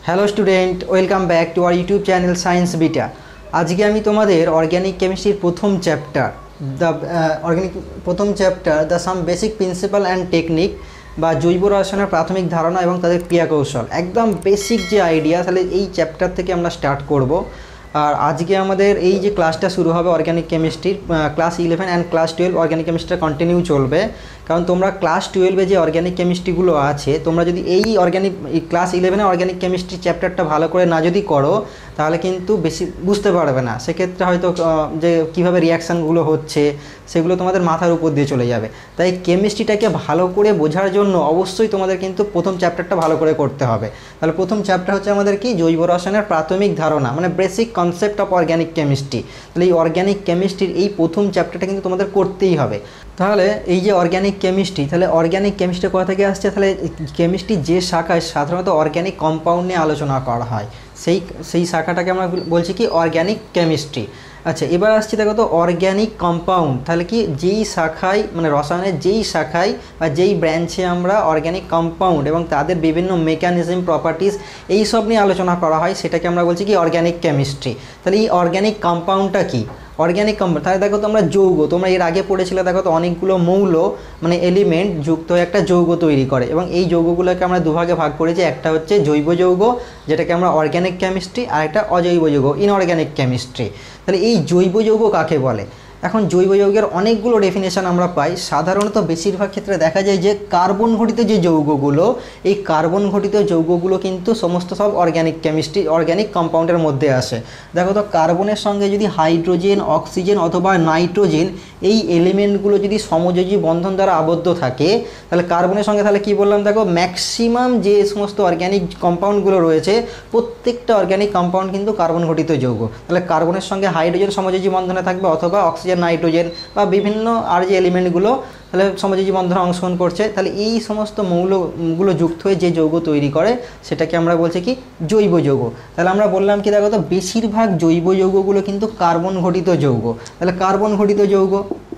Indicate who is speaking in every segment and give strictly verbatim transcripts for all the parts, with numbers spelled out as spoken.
Speaker 1: Hello student, welcome back to our YouTube channel science beta. আজকে আমি তোমাদের organic কেমিস্ট্রির প্রথম চ্যাপ্টার দ্য অর্গ্যানিক প্রথম chapter the some basic principle and technique বা জৈব রসায়নের প্রাথমিক ধারণা এবং তাদের ক্রিয়াকৌশল, একদম বেসিক যে আইডিয়া, তাহলে এই চ্যাপ্টার থেকে আমরা স্টার্ট করব। আর আজকে আমাদের এই যে ক্লাসটা শুরু হবে অর্গ্যানিক কেমিস্ট্রির, class eleven and class twelve organic কেমিস্ট্রিটা কন্টিনিউ চলবে। কারণ তোমরা ক্লাস টুয়েলভে যে অর্গ্যানিক কেমিস্ট্রিগুলো আছে, তোমরা যদি এই অর্গ্যানিক ক্লাস ইলেভেনে অর্গ্যানিক কেমিস্ট্রি চ্যাপ্টারটা ভালো করে না যদি করো, তাহলে কিন্তু বেশি বুঝতে পারবে না। সেক্ষেত্রে হয়তো যে কীভাবে রিয়াকশানগুলো হচ্ছে সেগুলো তোমাদের মাথার উপর দিয়ে চলে যাবে। তাই কেমিস্ট্রিটাকে ভালো করে বোঝার জন্য অবশ্যই তোমাদের কিন্তু প্রথম চ্যাপ্টারটা ভালো করে করতে হবে। তাহলে প্রথম চ্যাপ্টার হচ্ছে আমাদের কি, জৈব রসায়নের প্রাথমিক ধারণা, মানে basic concept of organic chemistry. তাহলে এই অর্গ্যানিক কেমিস্ট্রির এই প্রথম চ্যাপ্টারটা কিন্তু তোমাদের করতেই হবে। তাহলে এই যে অর্গ্যানিক কেমিস্ট্রি, তাহলে অর্গ্যানিক কেমিস্ট্রি কোথা থেকে আসছে? তাহলে কেমিস্ট্রি যে শাখায় সাধারণত অর্গ্যানিক কম্পাউন্ড নিয়ে আলোচনা করা হয়, সেই সেই শাখাটাকে আমরা বলছি কি অর্গ্যানিক কেমিস্ট্রি। আচ্ছা, এবার আসছি দেখো তো অর্গ্যানিক কম্পাউন্ড, তাহলে কি যেই শাখায় মানে রসায়নের যেই শাখায় বা যেই ব্রাঞ্চে আমরা অর্গ্যানিক কম্পাউন্ড এবং তাদের বিভিন্ন মেকানিজম, প্রপার্টিস এই সব নিয়ে আলোচনা করা হয়, সেটাকে আমরা বলছি কি অর্গ্যানিক কেমিস্ট্রি। তাহলে এই অর্গ্যানিক কম্পাউন্ডটা কি? অর্গ্যানিক কম্পাউন্ড, তাহলে দেখো তোমরা যৌগ, তোমরা এর আগে পড়েছিলে, দেখো তো অনেকগুলো মৌল মানে এলিমেন্ট যুক্ত হয়ে একটা যৌগ তৈরি করে, এবং এই যৌগগুলোকে আমরা দুভাগে ভাগ করেছি। একটা হচ্ছে জৈব যৌগ, যেটাকে আমরা অর্গ্যানিক কেমিস্ট্রি, আর একটা অজৈব যৌগ, ইনঅর্গ্যানিক কেমিস্ট্রি। তাহলে এই জৈব যৌগ কাকে বলে? এখন জৈব যৌগের অনেকগুলো ডেফিনেশন আমরা পাই। সাধারণত বেশিরভাগ ক্ষেত্রে দেখা যায় যে কার্বন ঘটিত যে যৌগগুলো, এই কার্বন ঘটিত যৌগগুলো কিন্তু সমস্ত সব অর্গ্যানিক কেমিস্ট্রি, অর্গ্যানিক কম্পাউন্ডের মধ্যে আসে। দেখো তো কার্বনের সঙ্গে যদি হাইড্রোজেন, অক্সিজেন অথবা নাইট্রোজেন এই এলিমেন্টগুলো যদি সমযোজী বন্ধন দ্বারা আবদ্ধ থাকে, তাহলে কার্বনের সঙ্গে তাহলে কি বললাম, দেখো ম্যাক্সিমাম যে সমস্ত অর্গ্যানিক কম্পাউন্ডগুলো রয়েছে, প্রত্যেকটা অর্গ্যানিক কম্পাউন্ড কিন্তু কার্বন ঘটিত যৌগ। তাহলে কার্বনের সঙ্গে হাইড্রোজেন সমযোজী বন্ধনে থাকবে, অথবা অক্সিজেন, নাইট্রোজেন বা বিভিন্ন আর যে এলিমেন্টগুলো তাহলে সমযোজী বন্ধনে অংশগ্রহণ করছে, তাহলে এই সমস্ত মৌলগুলো যুক্ত হয়ে যে যৌগ তৈরি করে সেটাকে আমরা বলছি কি জৈব যৌগ। তাহলে আমরা বললাম কি, দেখো তো বেশিরভাগ জৈব যৌগগুলো কিন্তু কার্বন ঘটিত যৌগ। তাহলে কার্বন ঘটিত যৌগ,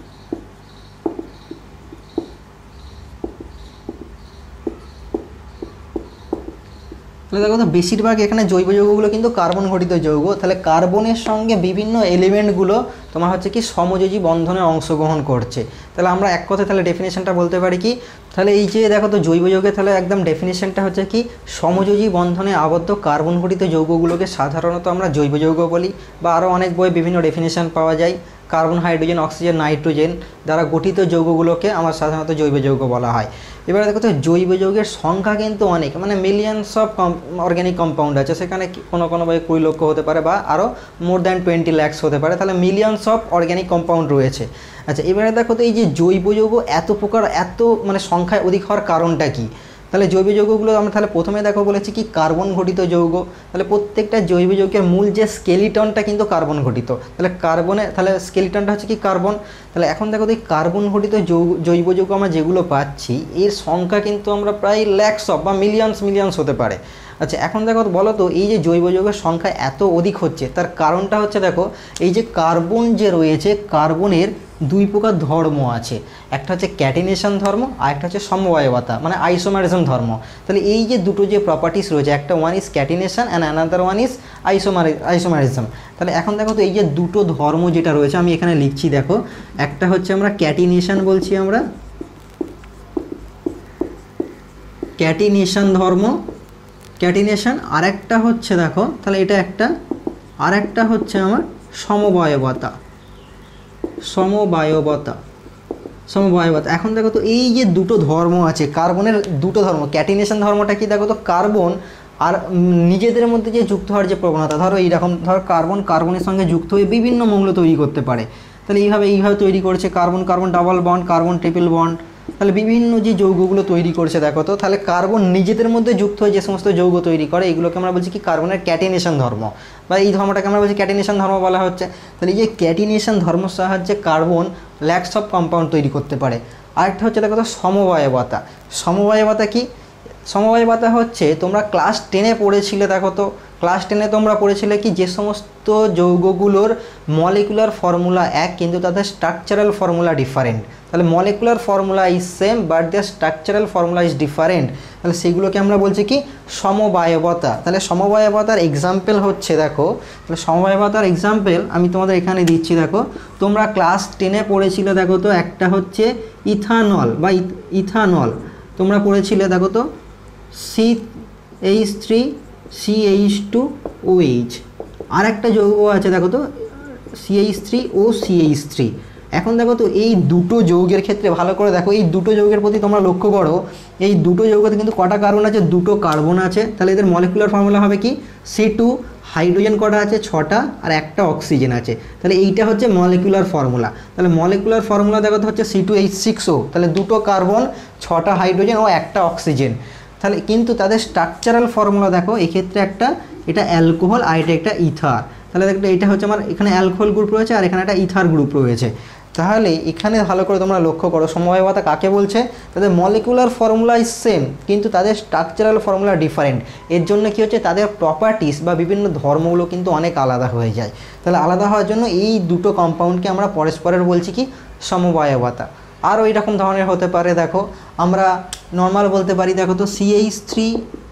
Speaker 1: তাহলে দেখো তো বেশিরভাগ এখানে জৈব যৌগগুলো কিন্তু কার্বন ঘটিত যৌগ। তাহলে কার্বনের সঙ্গে বিভিন্ন এলিমেন্টগুলো তোমার হচ্ছে কি সমযোজী বন্ধনে অংশগ্রহণ করছে। তাহলে আমরা এক কথায় তাহলে ডেফিনেশনটা বলতে পারি কি, তাহলে এই যে দেখো তো জৈব যৌগের তাহলে একদম ডেফিনেশনটা হচ্ছে কি, সমযোজী বন্ধনে আবদ্ধ কার্বন ঘটিত যৌগগুলোকে সাধারণত আমরা জৈব যৌগ বলি, বা আরও অনেক বই বিভিন্ন ডেফিনেশন পাওয়া যায়। কার্বন, হাইড্রোজেন, অক্সিজেন, নাইট্রোজেন দ্বারা গঠিত যৌগগুলোকে আমার সাধারণত জৈব যৌগ বলা হয়। এবারে দেখো তো জৈব যৌগের সংখ্যা কিন্তু অনেক, মানে মিলিয়নস অফ অর্গ্যানিক কম্পাউন্ড আছে, সেখানে কোনো কোনো বই কুড়ি লক্ষ হতে পারে বা আরও মোর দ্যান টোয়েন্টি ল্যাক্স হতে পারে। তাহলে মিলিয়নস অফ অর্গ্যানিক কম্পাউন্ড রয়েছে। আচ্ছা, এবারে দেখো তো এই যে জৈব যৌগ এত প্রকার, এত মানে সংখ্যায় অধিক হওয়ার কারণটা কি? তাহলে জৈব যৌগগুলো আমরা তাহলে প্রথমে দেখো বলেছি কি কার্বন ঘটিত যৌগ। তাহলে প্রত্যেকটা জৈব যৌগের মূল যে স্কেলিটনটা কিন্তু কার্বন ঘটিত। তাহলে কার্বনে তাহলে স্কেলিটনটা হচ্ছে কি কার্বন। তাহলে এখন দেখো তো এই কার্বন ঘটিত যৌগ জৈব যৌগ আমরা যেগুলো পাচ্ছি, এর সংখ্যা কিন্তু আমরা প্রায় ল্যাক্স অফ বা মিলিয়নস মিলিয়নস হতে পারে। আচ্ছা, এখন দেখো বলো তো এই যে জৈব যৌগের সংখ্যা এত অধিক হচ্ছে, তার কারণটা হচ্ছে দেখো এই যে কার্বন যে রয়েছে, কার্বনের দুই প্রকার ধর্ম আছে। একটা হচ্ছে ক্যাটিনেশন ধর্ম, আর একটা হচ্ছে সমবায়বতা মানে আইসোমারিজম ধর্ম। তাহলে এই যে দুটো যে প্রপার্টিস রয়েছে, একটা one is catenation and another one is isomery isomerism. তাহলে এখন দেখো তো এই যে দুটো ধর্ম যেটা রয়েছে, আমি এখানে লিখছি দেখো, একটা হচ্ছে আমরা ক্যাটিনেশন বলছি, আমরা ক্যাটিনেশন ধর্ম, ক্যাটিনেশন। আর একটা হচ্ছে দেখো তাহলে এটা একটা, আর একটা হচ্ছে আমার সমবায়বতা, সমবায়বতা সমবায়বতা এখন দেখো তো এই যে দুটো ধর্ম আছে কার্বনের, দুটো ধর্ম, ক্যাটিনেশন ধর্মটা কি, দেখো তো কার্বন আর নিজেদের মধ্যে যে যুক্ত হওয়ার যে প্রবণতা, ধরো এইরকম, ধরো কার্বন কার্বনের সঙ্গে যুক্ত হয়ে বিভিন্ন মৌল তৈরি করতে পারে। তাহলে এইভাবে এইভাবে তৈরি করছে carbon carbon double bond, carbon triple bond. তাহলে বিভিন্ন যে যৌগগুলো তৈরি করছে দেখো তো, তাহলে কার্বন নিজেদের মধ্যে যুক্ত হয়ে যে সমস্ত যৌগ তৈরি করে, এগুলোকে আমরা বলছি কি কার্বনের ক্যাটিনেশন ধর্ম, বা এই ধর্মটাকে আমরা বলছি ক্যাটিনেশন ধর্ম বলা হচ্ছে। তাহলে এই যে ক্যাটিনেশন ধর্মের সাহায্যে কার্বন ল্যাক্স অফ কম্পাউন্ড তৈরি করতে পারে। আরেকটা হচ্ছে দেখো তো সমবায়বতা। সমবায়বতা কি, সমবায়বতা হচ্ছে তোমরা ক্লাস টেনে পড়েছিলে, দেখো তো ক্লাস টেনে তোমরা পড়েছিলে কি যে সমস্ত যৌগগুলোর মলিকুলার ফর্মুলা এক কিন্তু তাদের স্ট্রাকচারাল ফর্মুলা ডিফারেন্ট। তাহলে molecular formula is same but their structural formula is different, তাহলে সেগুলোকে আমরা বলছি কি সমবায়বতা। তাহলে সমবায়বতার এক্সাম্পল হচ্ছে, দেখো তাহলে সমবায়বতার এক্সাম্পল আমি তোমাদের এখানে দিচ্ছি। দেখো তোমরা ক্লাস টেনে পড়েছিলে, দেখো তো একটা হচ্ছে ইথানল বা ইথানল তোমরা পড়েছিলে, দেখো তো C H three C H two O H, আর একটা যৌগ আছে দেখো তো C H three O C H three. এখন দেখো তো এই দুটো যৌগের ক্ষেত্রে ভালো করে দেখো, এই দুটো যৌগের প্রতি তোমরা লক্ষ্য করো, এই দুটো যৌগতে কিন্তু কটা কার্বন আছে, দুটো কার্বন আছে। তাহলে এদের মলিকুলার ফর্মুলা হবে কি সি টু, হাইড্রোজেন কটা আছে ছটা, আর একটা অক্সিজেন আছে। তাহলে এইটা হচ্ছে মলিকুলার ফর্মুলা। তাহলে মলিকুলার ফর্মুলা দেখো তো হচ্ছে C two H six O, তাহলে দুটো কার্বন ছটা হাইড্রোজেন ও একটা অক্সিজেন। তাহলে কিন্তু তাদের স্ট্রাকচারাল ফর্মুলা দেখো, এক্ষেত্রে একটা এটা অ্যালকোহল আর এটা একটা ইথার। তাহলে দেখো এটা হচ্ছে আমার এখানে অ্যালকোহল গ্রুপ রয়েছে আর এখানে একটা ইথার গ্রুপ রয়েছে। তাহলে এখানে ভালো করে তোমরা লক্ষ্য করো সমবায়বতা কাকে বলছে, তাদের মলিকুলার ফর্মুলা ইজ সেম কিন্তু তাদের স্ট্রাকচারাল ফর্মুলা ডিফারেন্ট। এর জন্য কি হচ্ছে তাদের প্রপার্টিস বা বিভিন্ন ধর্মগুলো কিন্তু অনেক আলাদা হয়ে যায়। তাহলে আলাদা হওয়ার জন্য এই দুটো কম্পাউন্ডকে আমরা পরস্পরের বলছি কি সমবায়বতা। আরও এইরকম ধরনের হতে পারে, দেখো আমরা নর্মাল বলতে পারি, দেখো তো C H three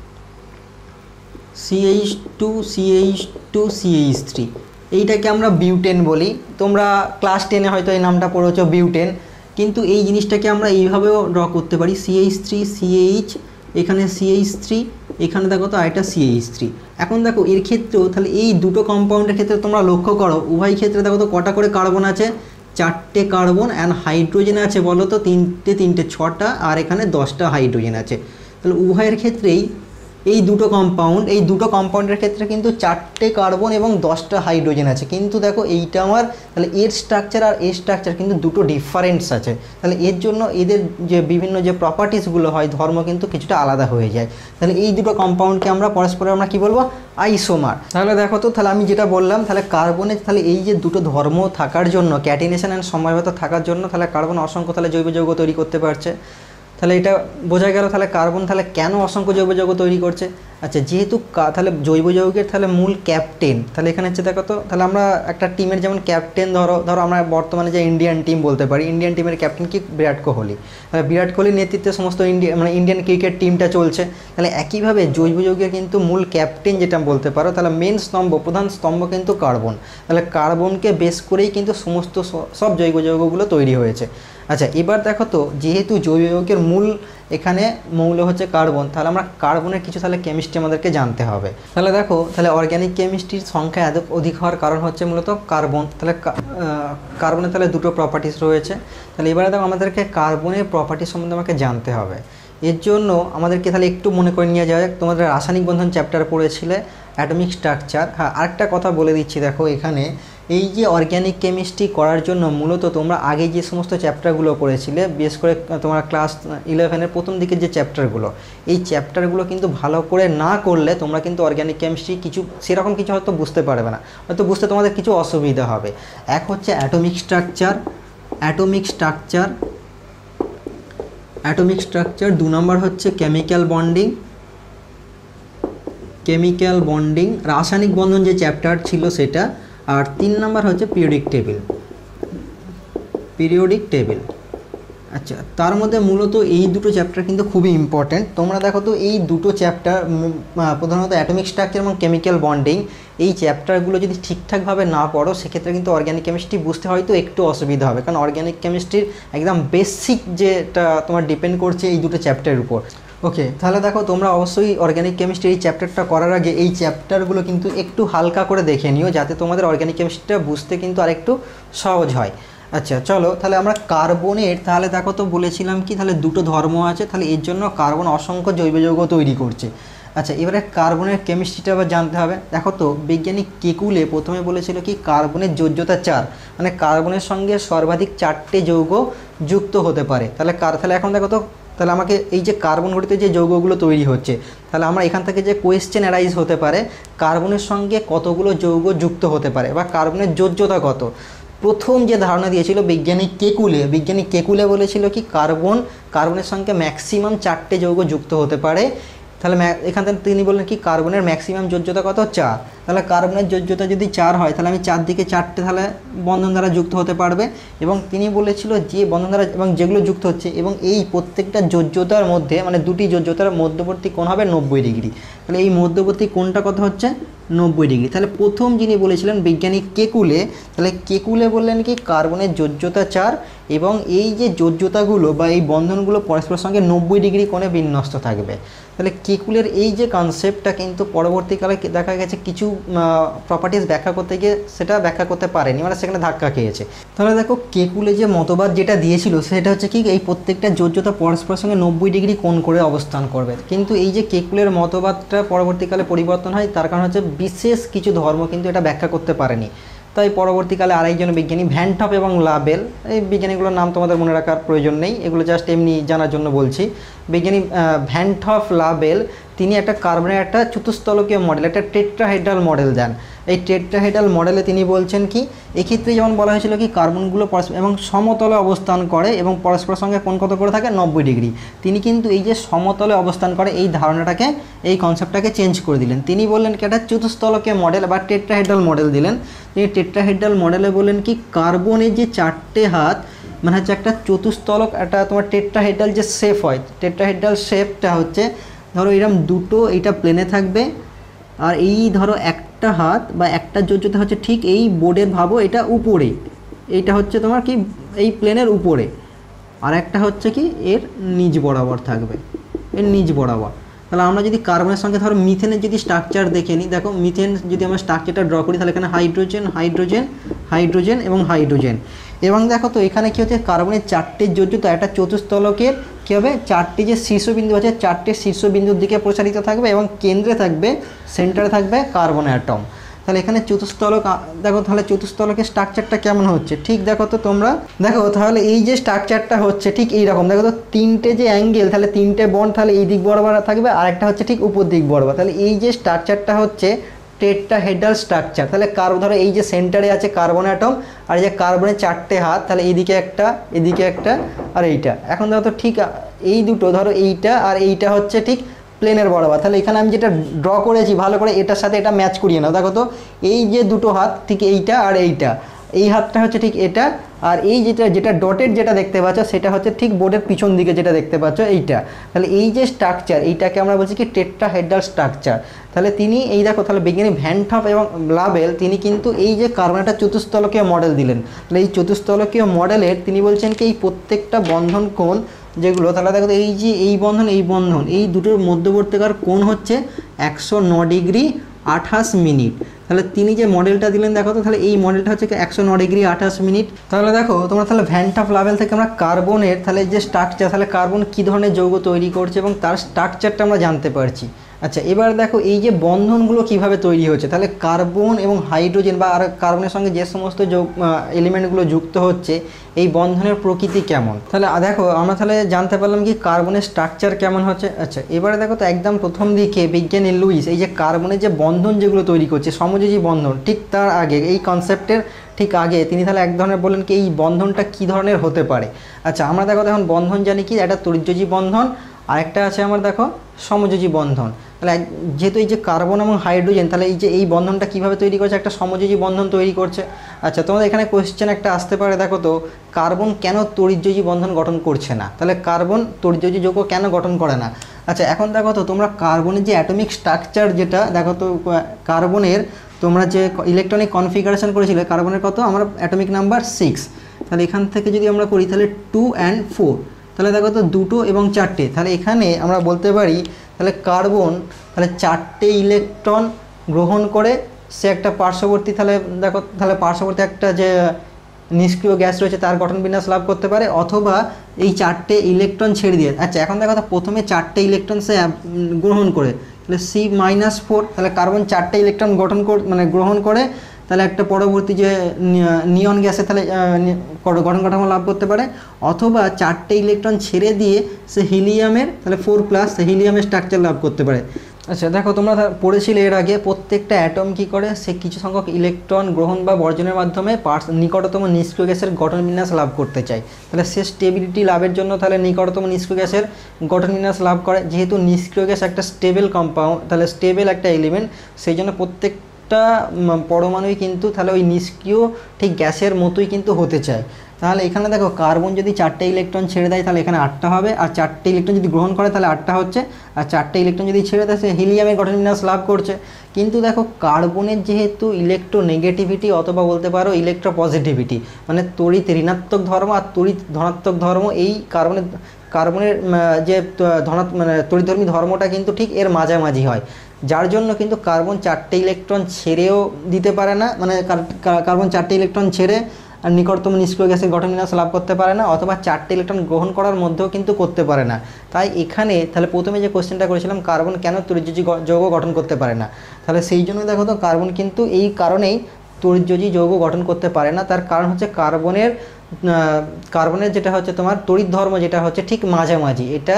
Speaker 1: C H two C H two C H three, এইটাকে আমরা বিউটেন বলি। তোমরা ক্লাস টেনে হয়তো এই নামটা পড়েছো বিউটেন, কিন্তু এই জিনিসটাকে আমরা এইভাবেও ড্র করতে পারি C H three C H, এখানে সি এইচ থ্রি, এখানে দেখো তো আরেকটা সি এইচ থ্রি। এখন দেখো এর ক্ষেত্রেও তাহলে এই দুটো কম্পাউন্ডের ক্ষেত্রে তোমরা লক্ষ্য করো উভয় ক্ষেত্রে দেখো তো কটা করে কার্বন আছে, চারটে কার্বন অ্যান্ড হাইড্রোজেন আছে বলো তো তিনটে তিনটে ছটা, আর এখানে দশটা হাইড্রোজেন আছে। তাহলে উভয়ের ক্ষেত্রেই এই দুটো কম্পাউন্ড এই দুটো কম্পাউন্ডের ক্ষেত্রে কিন্তু চারটে কার্বন এবং দশটা হাইড্রোজেন আছে। কিন্তু দেখো এইটা আমার তাহলে এর স্ট্রাকচার আর এর স্ট্রাকচার কিন্তু দুটো ডিফারেন্স আছে। তাহলে এর জন্য এদের যে বিভিন্ন যে প্রপার্টিসগুলো হয় ধর্ম কিন্তু কিছুটা আলাদা হয়ে যায়। তাহলে এই দুটো কম্পাউন্ডকে আমরা পরস্পরে আমরা কী বলবো আইসোমার। তাহলে দেখো তো তাহলে আমি যেটা বললাম তাহলে কার্বনের তাহলে এই যে দুটো ধর্ম থাকার জন্য ক্যাটিনেশন অ্যান্ড সমবায়বতা থাকার জন্য তাহলে কার্বন অসংখ্য তাহলে জৈব যৌগ তৈরি করতে পারছে। তাহলে এটা বোঝা গেল তাহলে কার্বন তাহলে কেন অসংখ্য জৈব যৌগ তৈরি করছে। আচ্ছা যেহেতু তাহলে জৈব যৌগের তাহলে মূল ক্যাপ্টেন, তাহলে এখানে হচ্ছে দেখো তো তাহলে আমরা একটা টিমের যেমন ক্যাপ্টেন ধরো ধরো আমরা বর্তমানে যে ইন্ডিয়ান টিম বলতে পারি, ইন্ডিয়ান টিমের ক্যাপ্টেন কি বিরাট কোহলি। তাহলে বিরাট কোহলির নেতৃত্বে সমস্ত ইন্ডিয়া মানে ইন্ডিয়ান ক্রিকেট টিমটা চলছে। তাহলে একইভাবে জৈব যৌগের কিন্তু মূল ক্যাপ্টেন যেটা বলতে পারো তাহলে মেন স্তম্ভ প্রধান স্তম্ভ কিন্তু কার্বন। তাহলে কার্বনকে বেস করেই কিন্তু সমস্ত সব জৈব যৌগগুলো তৈরি হয়েছে। আচ্ছা এবার দেখো তো যেহেতু জৈব যৌগের মূল এখানে মৌল হচ্ছে কার্বন, তাহলে আমরা কার্বনের কিছু তাহলে কেমিস্ট্রি আমাদেরকে জানতে হবে। তাহলে দেখো তাহলে অর্গ্যানিক কেমিস্ট্রির সংখ্যা এত অধিক হওয়ার কারণ হচ্ছে মূলত কার্বন। তাহলে কার্বনের তাহলে দুটো প্রপার্টিস রয়েছে। তাহলে এবারে দেখো আমাদেরকে কার্বনের প্রপার্টিস সম্বন্ধে আমাকে জানতে হবে। এর জন্য আমাদেরকে তাহলে একটু মনে করে নিয়ে যাওয়া যাক, তোমাদের রাসায়নিক বন্ধন চ্যাপ্টার পড়েছিলে অ্যাটমিক স্ট্রাকচার। হ্যাঁ আরেকটা কথা বলে দিচ্ছি, দেখো এখানে এই যে অর্গ্যানিক কেমিস্ট্রি করার জন্য মূলত তোমরা আগে যে সমস্ত চ্যাপ্টারগুলো পড়েছিলে বিশেষ করে তোমার ক্লাস ইলেভেনের প্রথম দিকের যে চ্যাপ্টারগুলো, এই চ্যাপ্টারগুলো কিন্তু ভালো করে না করলে তোমরা কিন্তু অর্গ্যানিক কেমিস্ট্রি কিছু সেরকম কিছু হয়তো বুঝতে পারবে না, হয়তো বুঝতে তোমাদের কিছু অসুবিধা হবে। এক হচ্ছে atomic structure atomic structure atomic structure দু নম্বর হচ্ছে কেমিক্যাল বন্ডিং কেমিক্যাল বন্ডিং রাসায়নিক বন্ধন যে চ্যাপ্টার ছিল সেটা, আর তিন নাম্বার হচ্ছে পিরিয়ডিক টেবিল পিরিয়ডিক টেবিল আচ্ছা তার মধ্যে মূলত এই দুটো চ্যাপ্টার কিন্তু খুবই ইম্পর্ট্যান্ট। তোমরা দেখো তো এই দুটো চ্যাপ্টার প্রধানত অ্যাটমিক স্ট্রাকচার এবং কেমিক্যাল বন্ডিং এই চ্যাপ্টারগুলো যদি ঠিকঠাকভাবে না পড়ো সেক্ষেত্রে কিন্তু অর্গ্যানিক কেমিস্ট্রি বুঝতে হয়তো একটু অসুবিধা হবে, কারণ অর্গ্যানিক কেমিস্ট্রির একদম বেসিক যেটা তোমার ডিপেন্ড করছে এই দুটো চ্যাপ্টারের উপর। ওকে তাহলে দেখো তোমরা অবশ্যই অর্গ্যানিক কেমিস্ট্রি এই চ্যাপ্টারটা করার আগে এই চ্যাপ্টারগুলো কিন্তু একটু হালকা করে দেখে নিও যাতে তোমাদের অর্গ্যানিক কেমিস্ট্রিটা বুঝতে কিন্তু আরেকটু সহজ হয়। আচ্ছা চলো তাহলে আমরা কার্বনের তাহলে দেখো তো বলেছিলাম কি তাহলে দুটো ধর্ম আছে, তাহলে এর জন্য কার্বন অসংখ্য জৈব যৌগ তৈরি করছে। আচ্ছা এবারে কার্বনের কেমিস্ট্রিটা আবার জানতে হবে। দেখো তো বৈজ্ঞানিক কেকুলে প্রথমে বলেছিল কি কার্বনের যোজ্যতা চার, মানে কার্বনের সঙ্গে সর্বাধিক চারটে যৌগ যুক্ত হতে পারে। তাহলে কার তাহলে এখন দেখো তো তাহলে আমাকে এই যে কার্বন ঘটিত যে যৌগগুলো তৈরি হচ্ছে তাহলে আমরা এখান থেকে যে কোয়েশ্চেন অ্যারাইজ হতে পারে কার্বনের সঙ্গে কতগুলো যৌগ যুক্ত হতে পারে বা কার্বনের যোজ্যতা কত। প্রথম যে ধারণা দিয়েছিল বিজ্ঞানী কেকুলে, বিজ্ঞানী কেকুলে বলেছিল কি কার্বন কার্বনের সঙ্গে ম্যাক্সিমাম চারটে যৌগ যুক্ত হতে পারে। তাহলে এখান থেকে তিনি বললেন কি কার্বনের ম্যাক্সিমাম যোজ্যতা কত, চার। তাহলে কার্বনের যোজ্যতা যদি চার হয় তাহলে আমি চার দিকে চারটে তাহলে বন্ধন দ্বারা যুক্ত হতে পারবে। এবং তিনি বলেছিল যে বন্ধন দ্বারা এবং যেগুলো যুক্ত হচ্ছে এবং এই প্রত্যেকটা যোজ্যতার মধ্যে মানে দুটি যোজ্যতার মধ্যবর্তী কোণ হবে নব্বই ডিগ্রি। তাহলে এই মধ্যবর্তী কোণটা কত হচ্ছে, নব্বই ডিগ্রি। তাহলে প্রথম যিনি বলেছিলেন বিজ্ঞানী কেকুলে, তাহলে কেকুলে বললেন কি কার্বনের যোজ্যতা চার এবং এই যে যোজ্যতাগুলো বা এই বন্ধনগুলো পরস্পরের সঙ্গে নব্বই ডিগ্রি কোণে বিন্যস্ত থাকবে। তাহলে কেকুলের এই যে কনসেপ্টটা কিন্তু পরবর্তীকালে দেখা গেছে কিছু প্রপার্টিজ ব্যাখ্যা করতে গিয়ে সেটা ব্যাখ্যা করতে পারেনি, মানে সেখানে ধাক্কা খেয়েছে। তাহলে দেখো কেকুলে যে মতবাদ যেটা দিয়েছিল সেটা হচ্ছে কি এই প্রত্যেকটা যোজ্যতা পরস্পরের সঙ্গে নব্বই ডিগ্রি কোণ করে অবস্থান করবে। কিন্তু এই যে কেকুলের মতবাদটা পরবর্তীকালে পরিবর্তন হয়, তার কারণ হচ্ছে বিশেষ কিছু ধর্ম কিন্তু এটা ব্যাখ্যা করতে পারেনি। তাই পরবর্তীকালে আরেকজন বিজ্ঞানী ভ্যান টপ এবং লাবেল, এই বিজ্ঞানীগুলোর নাম তোমাদের মনে রাখার প্রয়োজন নেই, এগুলো জাস্ট এমনি জানার জন্য বলছি। বিজ্ঞানী ভ্যান টপ লাবেল তিনি একটা কার্বনের একটা চতুস্তলকীয় মডেল, একটা টেট্রাহেড্রাল মডেল দেন। এই টেট্রাহেড্রাল মডেলে তিনি বলছেন কি এক্ষেত্রে যেমন বলা হয়েছিল কি কার্বনগুলো পরস্পর এবং সমতলে অবস্থান করে এবং পরস্পরের সঙ্গে কোণ কত করে থাকে, নব্বই ডিগ্রি। তিনি কিন্তু এই যে সমতলে অবস্থান করে এই ধারণাটাকে এই কনসেপ্টটাকে চেঞ্জ করে দিলেন। তিনি বললেন কি একটা চতুস্তলকীয় মডেল বা টেট্রাহেড্রাল মডেল দিলেন। তিনি টেট্রাহেড্রাল মডেলে বললেন কি কার্বনের যে চারটে হাত মানে হচ্ছে একটা চতুস্তলক একটা তোমার টেট্রাহেড্রাল যে শেপ হয়, টেট্রাহেড্রাল শেপটা হচ্ছে ধরো এরকম দুটো এইটা প্লেনে থাকবে আর এই ধরো একটা হাত বা একটা যোজ্যতা হচ্ছে ঠিক এই বোর্ডের ভাবো এটা উপরে, এইটা হচ্ছে তোমার কি এই প্লেনের উপরে, আর একটা হচ্ছে কি এর নিচ বরাবর থাকবে, এর নিচ বরাবর। তাহলে আমরা যদি কার্বনের সঙ্গে ধরো মিথেনের যদি স্ট্রাকচার দেখে নিই, দেখো মিথেন যদি আমরা স্ট্রাকচারটা ড্র করি তাহলে এখানে হাইড্রোজেন হাইড্রোজেন হাইড্রোজেন এবং হাইড্রোজেন। এবং দেখো তো এখানে কী হচ্ছে কার্বনের চারটে যোজ্যতা একটা চতুস্তলকের কী হবে চারটি যে শীর্ষবিন্দু আছে চারটে শীর্ষবিন্দুর দিকে প্রসারিত থাকবে এবং কেন্দ্রে থাকবে সেন্টারে থাকবে কার্বন অ্যাটম। তাহলে এখানে চতুস্তলক দেখো, তাহলে চতুস্তলকের স্ট্রাকচারটা কেমন হচ্ছে ঠিক দেখো তো তোমরা, দেখো তাহলে এই যে স্ট্রাকচারটা হচ্ছে ঠিক এইরকম, দেখো তো তিনটে যে অ্যাঙ্গেল তাহলে তিনটে বন্ড তাহলে এই দিক বরাবর থাকবে আর একটা হচ্ছে ঠিক উপর দিক বরাবর। তাহলে এই যে স্ট্রাকচারটা হচ্ছে টেট্রাহেড্রাল স্ট্রাকচার। তাহলে কার্বন ধরো এই যে সেন্টারে আছে কার্বন অ্যাটম আর এই যে কার্বনের চারটে হাত, তাহলে এইদিকে একটা এদিকে একটা আর এইটা। এখন দেখো তো ঠিক এই দুটো ধরো এইটা আর এইটা হচ্ছে ঠিক প্লেনের বরাবর। তাহলে এখানে আমি যেটা ড্র করেছি ভালো করে এটার সাথে এটা ম্যাচ করিয়ে নাও। দেখো তো এই যে দুটো হাত ঠিক এইটা আর এইটা, এই হাতটা হচ্ছে ঠিক এটা আর এই যেটা যেটা ডটেড যেটা দেখতে পাচ্ছ সেটা হচ্ছে ঠিক বোর্ডের পিছন দিকে যেটা দেখতে পাচ্ছ এইটা। তাহলে এই যে স্ট্রাকচার এইটাকে আমরা বলছি কি টেট্রাহেড্রাল স্ট্রাকচার। তাহলে তিনি এই দেখো তাহলে বিজ্ঞানী ভ্যান টপ এবং লাবেল তিনি কিন্তু এই যে কার্বনের চতুস্তলকীয় মডেল দিলেন। তাহলে এই চতুস্তলকীয় মডেলের তিনি বলছেন কি এই প্রত্যেকটা বন্ধন কোণ যেগুলো, তাহলে দেখো এই যে এই বন্ধন এই বন্ধন এই দুটোর মধ্যবর্তীকার কোণ হচ্ছে একশো ন ডিগ্রি আঠাশ মিনিট। তাহলে তিনি যে মডেলটা দিলেন দেখো তো তাহলে এই মডেলটা হচ্ছে একশো ন ডিগ্রি আঠাশ মিনিট। তাহলে দেখো তোমরা তাহলে ভ্যান টপ লাবেল থেকে আমরা কার্বনের তাহলে যে স্ট্রাকচার তাহলে কার্বন কী ধরনের যৌগ তৈরি করছে এবং তার স্ট্রাকচারটা আমরা জানতে পারছি। আচ্ছা এবার দেখো এই যে বন্ধনগুলো কিভাবে তৈরি হচ্ছে, তাহলে কার্বন এবং হাইড্রোজেন বা আর কার্বনের সঙ্গে যে সমস্ত যৌগ এলিমেন্টগুলো যুক্ত হচ্ছে এই বন্ধনের প্রকৃতি কেমন। তাহলে দেখো আমরা তাহলে জানতে পারলাম কি কার্বনের স্ট্রাকচার কেমন হচ্ছে। আচ্ছা এবারে দেখো তো একদম প্রথম দিকে বিজ্ঞানী লুইস এই যে কার্বনের যে বন্ধন যেগুলো তৈরি করছে সমযোজী বন্ধন, ঠিক তার আগে এই কনসেপ্টের ঠিক আগে তিনি তাহলে এক ধরনের বললেন কি এই বন্ধনটা কী ধরনের হতে পারে। আচ্ছা আমরা দেখো এখন বন্ধন জানি কি একটা তড়িৎযোজী বন্ধন আরেকটা আছে আমার দেখো সমযোজী বন্ধন। তাহলে যেহেতু এই যে কার্বন এবং হাইড্রোজেন তাহলে এই যে এই বন্ধনটা কীভাবে তৈরি করছে একটা সমযোজী বন্ধন তৈরি করছে। আচ্ছা তোমাদের এখানে কোয়েশ্চেন একটা আসতে পারে, দেখো তো কার্বন কেন তড়িৎযোজী বন্ধন গঠন করছে না, তাহলে কার্বন তড়িৎযোজী যৌগ কেন গঠন করে না। আচ্ছা এখন দেখো তো তোমরা কার্বনের যে অ্যাটমিক স্ট্রাকচার যেটা দেখো তো কার্বনের তোমরা যে ইলেকট্রনিক কনফিগারেশন করেছিলে কার্বনের কত আমরা অ্যাটমিক নাম্বার সিক্স। তাহলে এখান থেকে যদি আমরা করি তাহলে টু অ্যান্ড ফোর, তাহলে দেখো তো দুটো এবং চারটে, তাহলে এখানে আমরা বলতে পারি তাহলে কার্বন তাহলে চারটে ইলেকট্রন গ্রহণ করে সে একটা পার্শ্ববর্তী তাহলে দেখো তাহলে পার্শ্ববর্তী একটা যে নিষ্ক্রিয় গ্যাস রয়েছে তার গঠন বিন্যাস লাভ করতে পারে অথবা এই চারটে ইলেকট্রন ছেড়ে দিয়ে। আচ্ছা এখন দেখো তো প্রথমে চারটে ইলেকট্রন সে গ্রহণ করে তাহলে সি মাইনাস ফোর, তাহলে কার্বন চারটে ইলেকট্রন গঠন কর মানে গ্রহণ করে তাহলে একটা পরবর্তী যে নিয়ন গ্যাসে তাহলে গঠন কাঠামো লাভ করতে পারে অথবা চারটে ইলেকট্রন ছেড়ে দিয়ে সে হিলিয়ামের তাহলে ফোর প্লাস হিলিয়ামের স্ট্রাকচার লাভ করতে পারে। আচ্ছা দেখো, তোমরা পড়েছিলে এর আগে প্রত্যেকটা অ্যাটম কি করে, সে কিছু সংখ্যক ইলেকট্রন গ্রহণ বা বর্জনের মাধ্যমে পার্স নিকটতম নিষ্ক্রিয় গ্যাসের গঠন বিন্যাস লাভ করতে চায়। তাহলে সে স্টেবিলিটি লাভের জন্য তাহলে নিকটতম নিষ্ক্রিয় গ্যাসের গঠন বিন্যাস লাভ করে। যেহেতু নিষ্ক্রিয় গ্যাস একটা স্টেবল কম্পাউন্ড, তাহলে স্টেবল একটা এলিমেন্ট, সেই জন্য প্রত্যেকটা পরমাণুই কিন্তু তাহলে ওই নিষ্ক্রিয় ঠিক গ্যাসের মতোই কিন্তু হতে চায়। তাহলে এখানে দেখো, কার্বন যদি চারটে ইলেকট্রন ছেড়ে দেয় তাহলে এখানে আটটা হবে, আর চারটে ইলেকট্রন যদি গ্রহণ করে তাহলে আটটা হচ্ছে, আর চারটে ইলেকট্রন যদি ছেড়ে দেয় সে হিলিয়ামের গঠন বিন্যাস লাভ করছে। কিন্তু দেখো, কার্বনের যেহেতু ইলেকট্রোনেগেটিভিটি অথবা বলতে পারো ইলেকট্রোপজিটিভিটি, মানে তড়িৎ ঋণাত্মক ধর্ম আর তড়িৎ ধনাত্মক ধর্ম, এই কার্বনের কার্বনের যে ধনাত্মক মানে তড়িৎধর্মী ধর্মটা কিন্তু ঠিক এর মাঝামাঝি হয়, যার জন্য কিন্তু কার্বন চারটে ইলেকট্রন ছেড়েও দিতে পারে না, মানে কার্বন চারটে ইলেকট্রন ছেড়ে আর নিকটতম নিষ্ক্রিয় গ্যাসের গঠন বিন্যাস লাভ করতে পারে না, অথবা চারটে ইলেকট্রন গ্রহণ করার মধ্যেও কিন্তু করতে পারে না। তাই এখানে তাহলে প্রথমে যে কোশ্চেনটা করেছিলাম, কার্বন কেন তড়িৎযোজী যৌগ গঠন করতে পারে না, তাহলে সেই জন্য দেখো তো কার্বন কিন্তু এই কারণেই তড়িৎযোজী যৌগ গঠন করতে পারে না। তার কারণ হচ্ছে কার্বনের কার্বনের যেটা হচ্ছে তোমার তড়িৎ ধর্ম যেটা হচ্ছে ঠিক মাঝামাঝি, এটা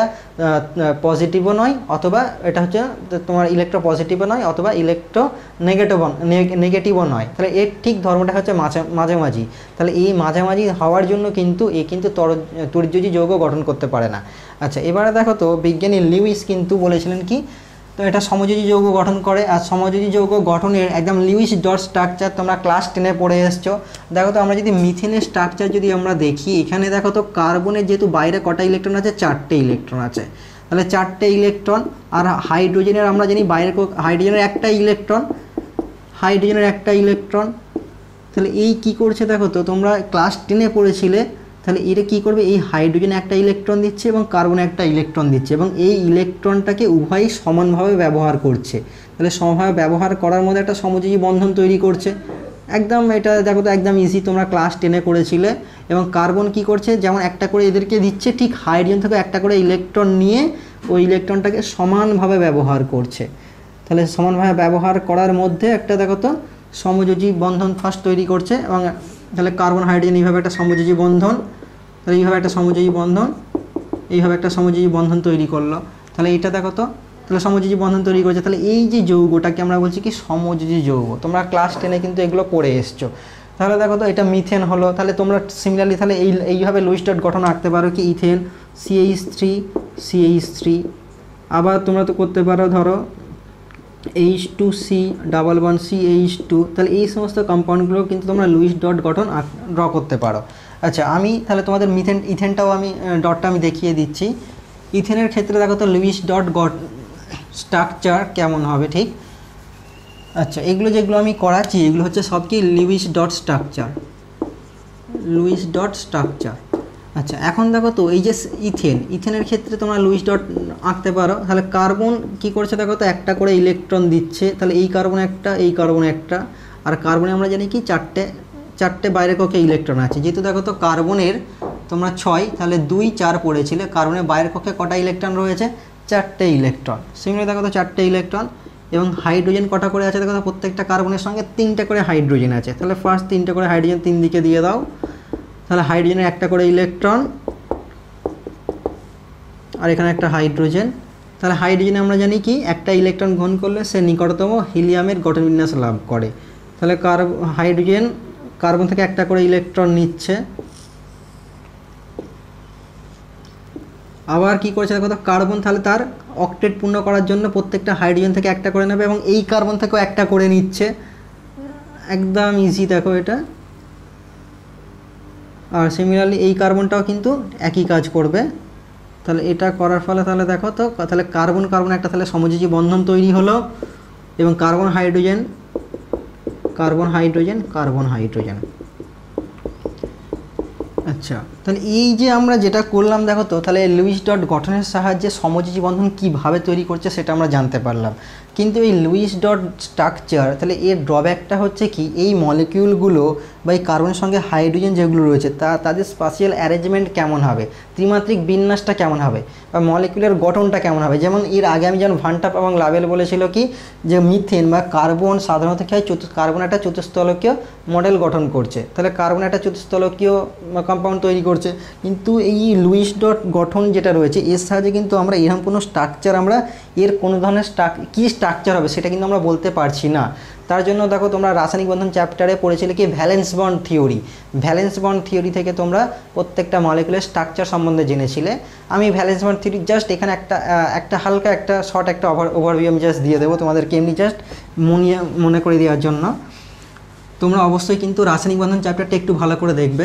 Speaker 1: পজিটিভও নয় অথবা এটা হচ্ছে তোমার ইলেকট্রো পজিটিভও নয় অথবা ইলেকট্রো নেগেটিভও নেগেটিভও নয়, তাহলে এর ঠিক ধর্মটা হচ্ছে মাঝামাঝি। তাহলে এই মাঝামাঝি হওয়ার জন্য কিন্তু এ কিন্তু তড়িৎযোজী যৌগ গঠন করতে পারে না। আচ্ছা, এবারে দেখো তো বিজ্ঞানী লিউইস কিন্তু বলেছিলেন কি, তো এটা সমযোজী যৌগ গঠন করে। আর সমযোজী যৌগ গঠনের একদম লিউইস ডট স্ট্রাকচার তোমরা ক্লাস টেনে পড়ে এসছো। দেখো তো, আমরা যদি মিথেনের স্ট্রাকচার যদি আমরা দেখি, এখানে দেখো তো কার্বনের যেহেতু বাইরে কটা ইলেকট্রন আছে, চারটে ইলেকট্রন আছে, তাহলে চারটে ইলেকট্রন। আর হাইড্রোজেনের আমরা জানি বাইরে হাইড্রোজেনের একটা ইলেকট্রন, হাইড্রোজেনের একটা ইলেকট্রন। তাহলে এই কি করছে দেখো তো, তোমরা ক্লাস টেনে পড়েছিলে, তাহলে এটা কী করবে, এই হাইড্রোজেন একটা ইলেকট্রন দিচ্ছে এবং কার্বন একটা ইলেকট্রন দিচ্ছে, এবং এই ইলেকট্রনটাকে উভয়ই সমানভাবে ব্যবহার করছে। তাহলে সমানভাবে ব্যবহার করার মধ্যে একটা সমযোজী বন্ধন তৈরি করছে। একদম এটা দেখো তো একদম ইজি, তোমরা ক্লাস টেনে করেছিলে। এবং কার্বন কি করছে, যেমন একটা করে এদেরকে দিচ্ছে, ঠিক হাইড্রোজেন থেকে একটা করে ইলেকট্রন নিয়ে ওই ইলেকট্রনটাকে সমানভাবে ব্যবহার করছে। তাহলে সমানভাবে ব্যবহার করার মধ্যে একটা দেখো তো সমযোজী বন্ধন ফার্স্ট তৈরি করছে। এবং তাহলে কার্বন হাইড্রোজেন এইভাবে একটা সমযোজী বন্ধন, তাহলে এইভাবে একটা সমযোজী বন্ধন, এইভাবে একটা সমযোজী বন্ধন তৈরি করলো। তাহলে এইটা দেখো তো, তাহলে সমযোজী বন্ধন তৈরি করেছে। তাহলে এই যে যৌগটাকে আমরা বলছি কি সমযোজী যৌগ, তোমরা ক্লাস টেনে কিন্তু এগুলো পড়ে এসছো। তাহলে দেখো তো এটা মিথেন হলো। তাহলে তোমরা সিমিলারলি তাহলে এই এইভাবে লুইস ডট গঠন আঁকতে পারো কি, ethane C H three C H three. আবার তোমরা তো করতে পারো ধরো H two C double one C H two. তাহলে এই সমস্ত কম্পাউন্ডগুলো কিন্তু তোমরা লুইস ডট গঠন ড্র করতে পারো। আচ্ছা, আমি তাহলে তোমাদের মিথেন ইথেনটাও আমি ডটটা আমি দেখিয়ে দিচ্ছি। ইথেনের ক্ষেত্রে দেখো তো লুইস ডট গট স্ট্রাকচার কেমন হবে ঠিক। আচ্ছা, এগুলো যেগুলো আমি করাচ্ছি এগুলো হচ্ছে সব কি Lewis dot structure, Lewis dot structure. আচ্ছা, এখন দেখো তো এই যে ইথেন, ইথেনের ক্ষেত্রে তোমরা লুইস ডট আঁকতে পারো। তাহলে কার্বন কি করছে দেখো তো, একটা করে ইলেকট্রন দিচ্ছে, তাহলে এই কার্বন একটা, এই কার্বন একটা, আর কার্বনে আমরা জানি কি চারটে চারটে বাইরে কক্ষে ইলেকট্রন আছে। যেহেতু দেখো তো কার্বনের তোমরা ছয়, তাহলে দুই চার পড়েছিলে, কার্বনের বাইরের কক্ষে কটা ইলেকট্রন রয়েছে, চারটে ইলেকট্রন। সিমিলার দেখো তো চারটে ইলেকট্রন। এবং হাইড্রোজেন কটা করে আছে দেখো তো, প্রত্যেকটা কার্বনের সঙ্গে তিনটে করে হাইড্রোজেন আছে। তাহলে ফার্স্ট তিনটে করে হাইড্রোজেন তিন দিকে দিয়ে দাও। তাহলে হাইড্রোজেনের একটা করে ইলেকট্রন, আর এখানে একটা হাইড্রোজেন। তাহলে হাইড্রোজেনে আমরা জানি কি, একটা ইলেকট্রন গ্রহণ করলে সে নিকটতম হিলিয়ামের গঠন বিন্যাস লাভ করে। তাহলে কার্ব হাইড্রোজেন কার্বন থেকে একটা করে ইলেকট্রন নিচ্ছে। আবার কি করেছে দেখো তো, কার্বন তাহলে তার অক্টেট পূর্ণ করার জন্য প্রত্যেকটা হাইড্রোজেন থেকে একটা করে নেবে, এবং এই কার্বন থেকেও একটা করে নিচ্ছে। একদম ইজি দেখো এটা। আর সিমিলারলি এই কার্বনটাও কিন্তু একই কাজ করবে। তাহলে এটা করার ফলে তাহলে দেখো তো, তাহলে কার্বন কার্বন একটা তাহলে সমযোজী বন্ধন তৈরি হলো, এবং carbon hydrogen carbon hydrogen carbon hydrogen. আচ্ছা, তাহলে এই যে আমরা যেটা করলাম দেখো তো, তাহলে লুইস ডট গঠনের সাহায্যে সমযোজী বন্ধন কীভাবে তৈরি করছে সেটা আমরা জানতে পারলাম। কিন্তু এই লুইস ডট স্ট্রাকচার, তাহলে এর ড্রব্যাকটা হচ্ছে কি, এই মলিকিউলগুলো বা এই কার্বনের সঙ্গে হাইড্রোজেন যেগুলো রয়েছে তা তাদের স্পাশিয়াল অ্যারেঞ্জমেন্ট কেমন হবে, ত্রিমাত্রিক বিন্যাসটা কেমন হবে, বা মলিকিউলের গঠনটা কেমন হবে। যেমন এর আগে আমি যেমন ভান্টাপ এবং লাভেল বলেছিল কি, যে মিথেন বা কার্বন সাধারণত কি হয়, চতুর্থ কার্বন একটা চতুস্তলকীয় মডেল গঠন করছে। তাহলে কার্বন একটা চতুস্তলকীয় কম্পাউন্ড তৈরি করছে। করছে, কিন্তু এই লুইস ডট গঠন যেটা রয়েছে এর সাহায্যে কিন্তু আমরা এরকম কোনো স্ট্রাকচার আমরা এর কোনো ধরনের স্ট্রাক কী স্ট্রাকচার হবে সেটা কিন্তু আমরা বলতে পারছি না। তার জন্য দেখো তোমরা রাসায়নিক বন্ধন চ্যাপ্টারে পড়েছিলে কি valence bond theory, valence bond theory থেকে তোমরা প্রত্যেকটা মলিকুলার স্ট্রাকচার সম্বন্ধে জেনেছিলে। আমি ভ্যালেন্স বন্ড থিওরি জাস্ট এখানে একটা একটা হালকা একটা শর্ট একটা ওভার ওভারভিউ আমি জাস্ট দিয়ে দেবো তোমাদেরকে এমনি জাস্ট মনে মনে করে দেওয়ার জন্য। তোমরা অবশ্যই কিন্তু রাসায়নিক বন্ধন চ্যাপ্টারটা একটু ভালো করে দেখবে।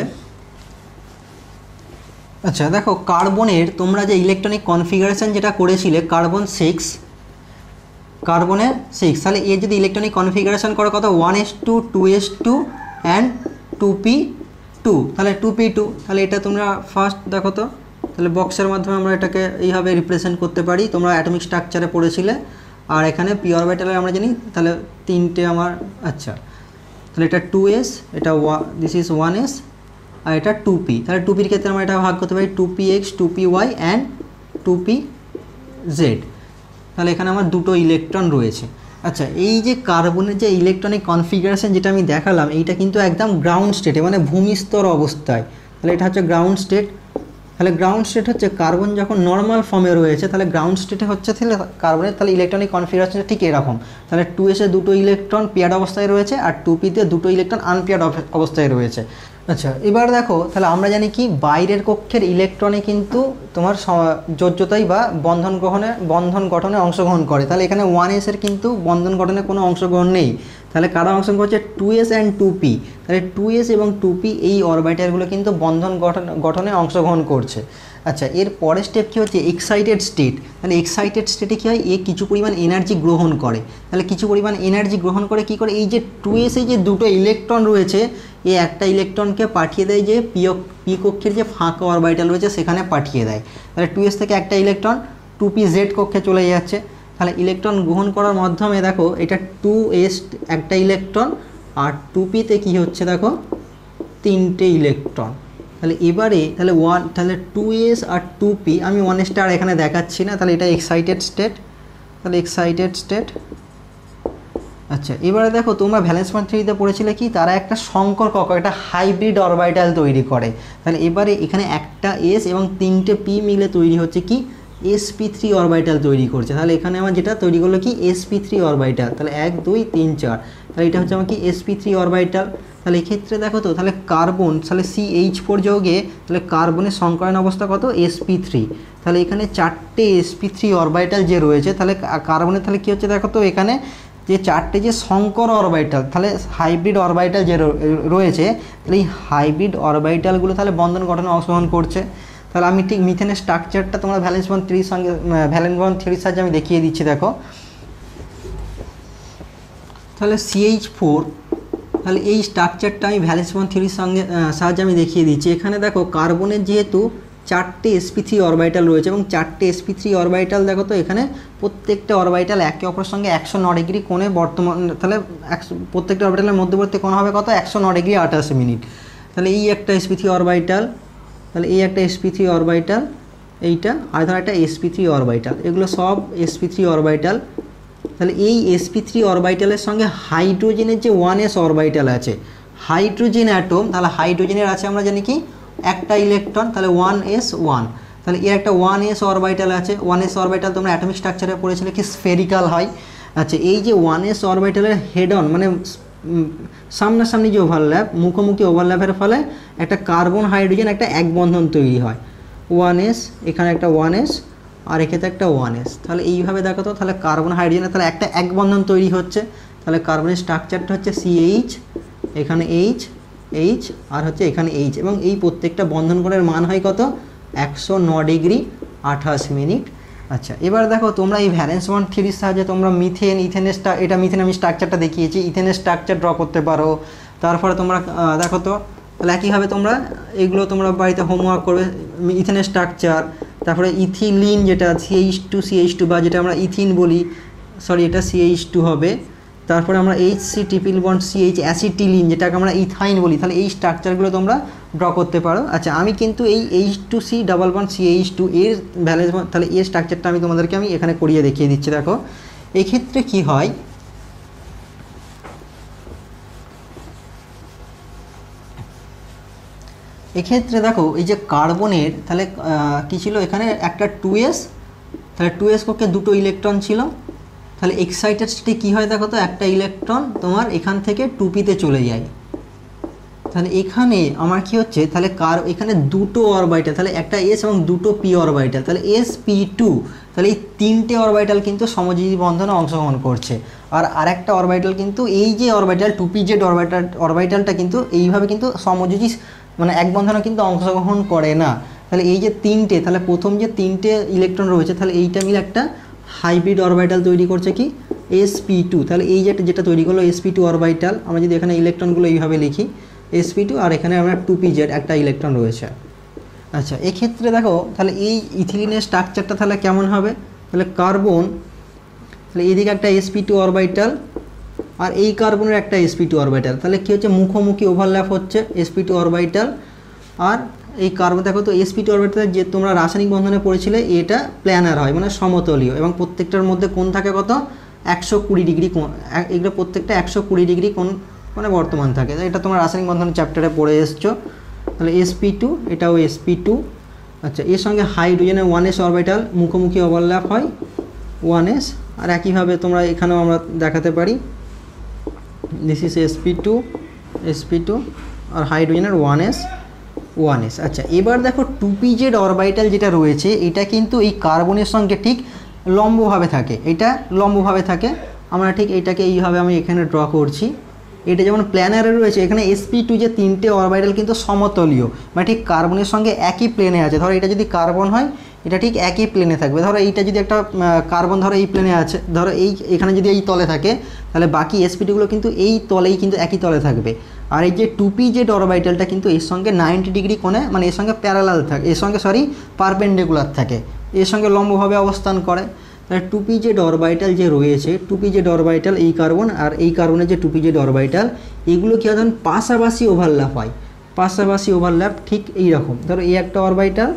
Speaker 1: আচ্ছা দেখো কার্বনের তোমরা যে ইলেকট্রনিক কনফিগারেশন যেটা করেছিলে কার্বন সিক্স, কার্বনের সিক্স, তাহলে এর যদি ইলেকট্রনিক কনফিগারেশন করো কত one S two two S two and two P two, তাহলে টু পি টু, তাহলে এটা তোমরা ফার্স্ট দেখো তো, তাহলে বক্সের মাধ্যমে আমরা এটাকে এইভাবে রিপ্রেজেন্ট করতে পারি, তোমরা অ্যাটমিক স্ট্রাকচারে পড়েছিলে। আর এখানে পি অরবিটালে আমরা জানি তাহলে তিনটে আমার, আচ্ছা তাহলে এটা টু এস, এটা ওয়া দিস ইজ ওয়ান এস, আর এটা টু পি, তাহলে টু পির ক্ষেত্রে আমরা এটা ভাগ করতে পারি two P X two P Y and two P Z, তাহলে এখানে আমার দুটো ইলেকট্রন রয়েছে। আচ্ছা এই যে কার্বনের যে ইলেকট্রনিক কনফিগারেশন যেটা আমি দেখালাম এইটা কিন্তু একদম গ্রাউন্ড স্টেটে মানে ভূমিস্তর অবস্থায়, তাহলে এটা হচ্ছে গ্রাউন্ড স্টেট। তাহলে গ্রাউন্ড স্টেট হচ্ছে কার্বন যখন নর্মাল ফর্মে রয়েছে তাহলে গ্রাউন্ড স্টেটে হচ্ছে তাহলে কার্বনের তাহলে ইলেকট্রনিক কনফিগারেশনটা ঠিক এরকম, তাহলে টু এসে দুটো ইলেকট্রন পেয়ার্ড অবস্থায় রয়েছে আর টু পিতে দুটো ইলেকট্রন আনপেয়ার্ড অবস্থায় রয়েছে। আচ্ছা এবার দেখো তাহলে আমরা জানি কি বাইরের কক্ষের ইলেকট্রনে কিন্তু তোমার যোজ্যতাই বা বন্ধন গ্রহণে বন্ধন গঠনে অংশগ্রহণ করে, তাহলে এখানে ওয়ান এসের কিন্তু বন্ধন গঠনে কোনো অংশগ্রহণ নেই, তাহলে কারা অংশগ্রহণ করছে two S and two P, তাহলে টু এস এবং টু পি এই অরবিটালগুলো কিন্তু বন্ধন গঠন গঠনে অংশগ্রহণ করছে। আচ্ছা এর পরের স্টেপ কী হচ্ছে এক্সাইটেড স্টেট, তাহলে এক্সাইটেড স্টেটে কী হয় এ কিছু পরিমাণ এনার্জি গ্রহণ করে, তাহলে কিছু পরিমাণ এনার্জি গ্রহণ করে কী করে এই যে টু এসে যে দুটো ইলেকট্রন রয়েছে এই একটা ইলেকট্রনকে পাঠিয়ে দেয় যে পি পি কক্ষের যে ফাঁকা অরবিটাল রয়েছে সেখানে পাঠিয়ে দেয়, তাহলে টু এস থেকে একটা ইলেকট্রন টু পি জেড কক্ষে চলে যাচ্ছে, তাহলে ইলেকট্রন গ্রহণ করার মাধ্যমে দেখো এটা টু এস একটা ইলেকট্রন আর টু পিতে কী হচ্ছে দেখো তিনটে ইলেকট্রন, তাহলে এবারে তাহলে ওয়ান তাহলে টু এস আর টু পি আমি ওয়ান এসটা আর এখানে দেখাচ্ছি না, তাহলে এটা এক্সাইটেড স্টেট, তাহলে এক্সাইটেড স্টেট। আচ্ছা এবারে দেখো তোমরা ভ্যালেন্স বন্ড থিওরিতে পড়েছিলে কি তারা একটা সংকর কক্ষ একটা হাইব্রিড অরবিটাল তৈরি করে, তাহলে এবারে এখানে একটা এস এবং তিনটে পি মিলে তৈরি হচ্ছে কি এস পি থ্রি অরবিটাল তৈরি করছে, তাহলে এখানে আমার যেটা তৈরি করলো কি এস পি থ্রি অরবিটাল, তাহলে এক দুই তিন চার, তাহলে এটা হচ্ছে আমার কি এস পি থ্রি অরবিটাল। তাহলে এক্ষেত্রে দেখো তো তাহলে কার্বন তাহলে সি এইচ ফোর যৌগে তাহলে কার্বনের সংকরণ অবস্থা কত এস পি থ্রি, তাহলে এখানে চারটে এস পি থ্রি অরবিটাল যে রয়েছে তাহলে কার্বনের তাহলে কী হচ্ছে দেখো তো এখানে যে চারটে যে সংকর অরবিটাল তাহলে হাইব্রিড অরবিটাল যে রয়েছে তাহলে এই হাইব্রিড অরবিটালগুলো তাহলে বন্ধন গঠনে অংশগ্রহণ করছে। তাহলে আমি ঠিক মিথেনের স্ট্রাকচারটা তোমরা ভ্যালেন্স বন্ড থিওরির সঙ্গে ভ্যালেন্স বন্ড থিওরির সাহায্যে আমি দেখিয়ে দিচ্ছি দেখো, তাহলে সি এইচ ফোর তাহলে এই স্ট্রাকচারটা আমি ভ্যালেন্স বন্ড থিওরির সঙ্গে সাহায্যে আমি দেখিয়ে দিচ্ছি। এখানে দেখো কার্বনের যেহেতু চারটে এস পি থ্রি অরবিটাল রয়েছে এবং চারটে এস পি থ্রি অরবিটাল দেখো তো এখানে প্রত্যেকটা অরবিটাল একে অপরের সঙ্গে একশো ন ডিগ্রি কোণে বর্তমান তাহলে একশো প্রত্যেকটা অরবিটালের মধ্যবর্তী কোণ হবে কত একশো ন ডিগ্রি আঠাশ মিনিট, তাহলে এই একটা এস পি থ্রি অরবিটাল, তাহলে এই একটা এস পি থ্রি অরবিটাল এইটা আর ধর একটা এস পি থ্রি অরবিটাল, এগুলো সব এস পি থ্রি অরবিটাল। তাহলে এই এস পি থ্রি অরবিটালের সঙ্গে হাইড্রোজেনের যে ওয়ান এস অরবিটাল আছে হাইড্রোজেন অ্যাটম, তাহলে হাইড্রোজেনের আছে আমরা জানি কি একটা ইলেকট্রন, তাহলে ওয়ান এস ওয়ান, তাহলে এর একটা ওয়ান এস অরবিটাল আছে, ওয়ান এস অরবিটাল তোমরা অ্যাটমিক স্ট্রাকচারে পড়েছিলে কি স্ফেরিক্যাল হয়। আচ্ছা এই যে ওয়ান এস অরবিটালের হেড অন মানে সামনাসামনি যে ওভারল্যাপ মুখোমুখি ওভারল্যাপের ফলে একটা কার্বন হাইড্রোজেন একটা এক বন্ধন তৈরি হয়, ওয়ান এস এখানে একটা ওয়ান এস আর এক্ষেত্রে একটা ওয়ান এস, তাহলে এইভাবে দেখো তো তাহলে কার্বন হাইড্রোজেনের তাহলে একটা এক বন্ধন তৈরি হচ্ছে, তাহলে কার্বনের স্ট্রাকচারটা হচ্ছে সি এইচ এখানে এইচ এইচ আর হচ্ছে এখানে এইচ এবং এই প্রত্যেকটা বন্ধন কোণের মান হয় কত একশো ন ডিগ্রি আঠাশ মিনিট। আচ্ছা এবার দেখো তোমরা এই ভ্যালেন্স বন্ড থিওরির সাহায্যে তোমরা মিথেন ইথেনের এটা মিথেন আমি স্ট্রাকচারটা দেখিয়েছি ইথেনের স্ট্রাকচার ড্র করতে পারো, তারপরে তোমরা দেখো তো তাহলে একইভাবে তোমরা এগুলো তোমরা বাড়িতে হোমওয়ার্ক করবে ইথেনের স্ট্রাকচার, তারপরে ইথিলিন যেটা C H two C H two বা যেটা আমরা ইথিন বলি সরি এটা সি এইচ টু হবে, তারপরে আমরা H C triple bond C H acetylene যেটাকে আমরা ইথাইন বলি, তাহলে এই স্ট্রাকচারগুলো তোমরা ড্র করতে পারো। আচ্ছা আমি কিন্তু এই H two C double bond C H two এর ভ্যালেন্স তাহলে এর স্ট্রাকচারটা আমি তোমাদেরকে আমি এখানে করিয়ে দেখিয়ে দিচ্ছি দেখো, এক্ষেত্রে কি হয় এক্ষেত্রে দেখো এই যে কার্বনের তাহলে কী ছিল এখানে একটা টু এস, তাহলে টু এস কক্ষে দুটো ইলেকট্রন ছিল, তাহলে এক্সাইটেড স্টেটে কী হয় দেখো তো একটা ইলেকট্রন তোমার এখান থেকে টুপিতে চলে যায়। তাহলে এখানে আমার কি হচ্ছে তাহলে কার এখানে দুটো অরবাইটাল, তাহলে একটা এস এবং দুটো পি অরবাইটাল, তাহলে এস পি টু, তাহলে এই তিনটে অরবাইটাল কিন্তু সমযোজী বন্ধনে অংশগ্রহণ করছে। আর আরেকটা অরবাইটাল কিন্তু এই যে orbital two P Z orbital অরবাইটালটা কিন্তু এইভাবে কিন্তু সমযোজী মানে এক বন্ধনে কিন্তু অংশগ্রহণ করে না। তাহলে এই যে তিনটে, তাহলে প্রথম যে তিনটে ইলেকট্রন রয়েছে তাহলে এইটা মিলে একটা হাইব্রিড অরবাইটাল তৈরি করছে কি এস পি টু। তাহলে এই যে যেটা তৈরি করলো এস পি টু অরবাইটাল, আমরা যদি এখানে ইলেকট্রনগুলো এইভাবে লিখি এস পি টু আর এখানে আমরা টু পি জেড একটা ইলেকট্রন রয়েছে। আচ্ছা এক্ষেত্রে দেখো তাহলে এই ইথিলিনের স্ট্রাকচারটা তাহলে কেমন হবে, তাহলে কার্বন, তাহলে এইদিকে একটা এস পি টু অরবাইটাল আর এই কার্বনের একটা এস পি টু অরবাইটাল, তাহলে কী হচ্ছে মুখোমুখি ওভারল্যাপ হচ্ছে এস পি টু অরবাইটাল আর এই কার্বন। দেখো তো এস পি টু অরবিটাল যে তোমরা রাসায়নিক বন্ধনে পড়েছিলে এটা প্ল্যানার হয় মানে সমতলীয় এবং প্রত্যেকটার মধ্যে কোণ থাকে কত একশো কুড়ি ডিগ্রি কোণ, এগুলো প্রত্যেকটা একশো কুড়ি ডিগ্রি কোণ মানে বর্তমান থাকে। এটা তোমরা রাসায়নিক বন্ধনের চ্যাপ্টারে পড়ে এসছো। তাহলে এস পি টু এটাও এস পি টু। আচ্ছা এর সঙ্গে হাইড্রোজেনের ওয়ান এস অরবিটাল মুখোমুখি ওভারল্যাপ হয় ওয়ান এস, আর একইভাবে তোমরা এখানেও আমরা দেখাতে পারি this is S P two S P two আর হাইড্রোজেনের ওয়ান এস ওয়ান এস। আচ্ছা এবার দেখো টু পি জেড অরবাইটাল যেটা রয়েছে এটা কিন্তু এই কার্বনের সঙ্গে ঠিক লম্বভাবে থাকে, এটা লম্বভাবে থাকে। আমরা ঠিক এইটাকে এইভাবে আমি এখানে ড্র করছি, এটা যেমন প্ল্যানারে রয়েছে এখানে এস পি টু যে তিনটে অরবাইটাল কিন্তু সমতলীয় মানে ঠিক কার্বনের সঙ্গে একই প্লেনে আছে। ধরো এটা যদি কার্বন হয় এটা ঠিক একই প্লেনে থাকবে। ধরো এইটা যদি একটা কার্বন ধরো এই প্লেনে আছে, ধরো এই এখানে যদি এই তলে থাকে তাহলে বাকি এস পি টুগুলো কিন্তু এই তলেই কিন্তু একই তলে থাকবে। আর এই যে টু পি জেড অরবাইটালটা কিন্তু এর সঙ্গে নাইনটি ডিগ্রি কোণে মানে এর সঙ্গে প্যারালাল থাকে, এর সঙ্গে সরি পারপেন্ডিকুলার থাকে, এর সঙ্গে লম্বভাবে অবস্থান করে। তাহলে টু পি জেড অরবাইটাল যে রয়েছে টু পি জেড অরবাইটাল এই কার্বন আর এই কার্বনের যে টু পি জেড অরবাইটাল এগুলো কী হয় পাশাপাশি ওভারল্যাপ হয়, পাশাপাশি ওভারল্যাপ ঠিক এই রকম। ধরো এই একটা অরবাইটাল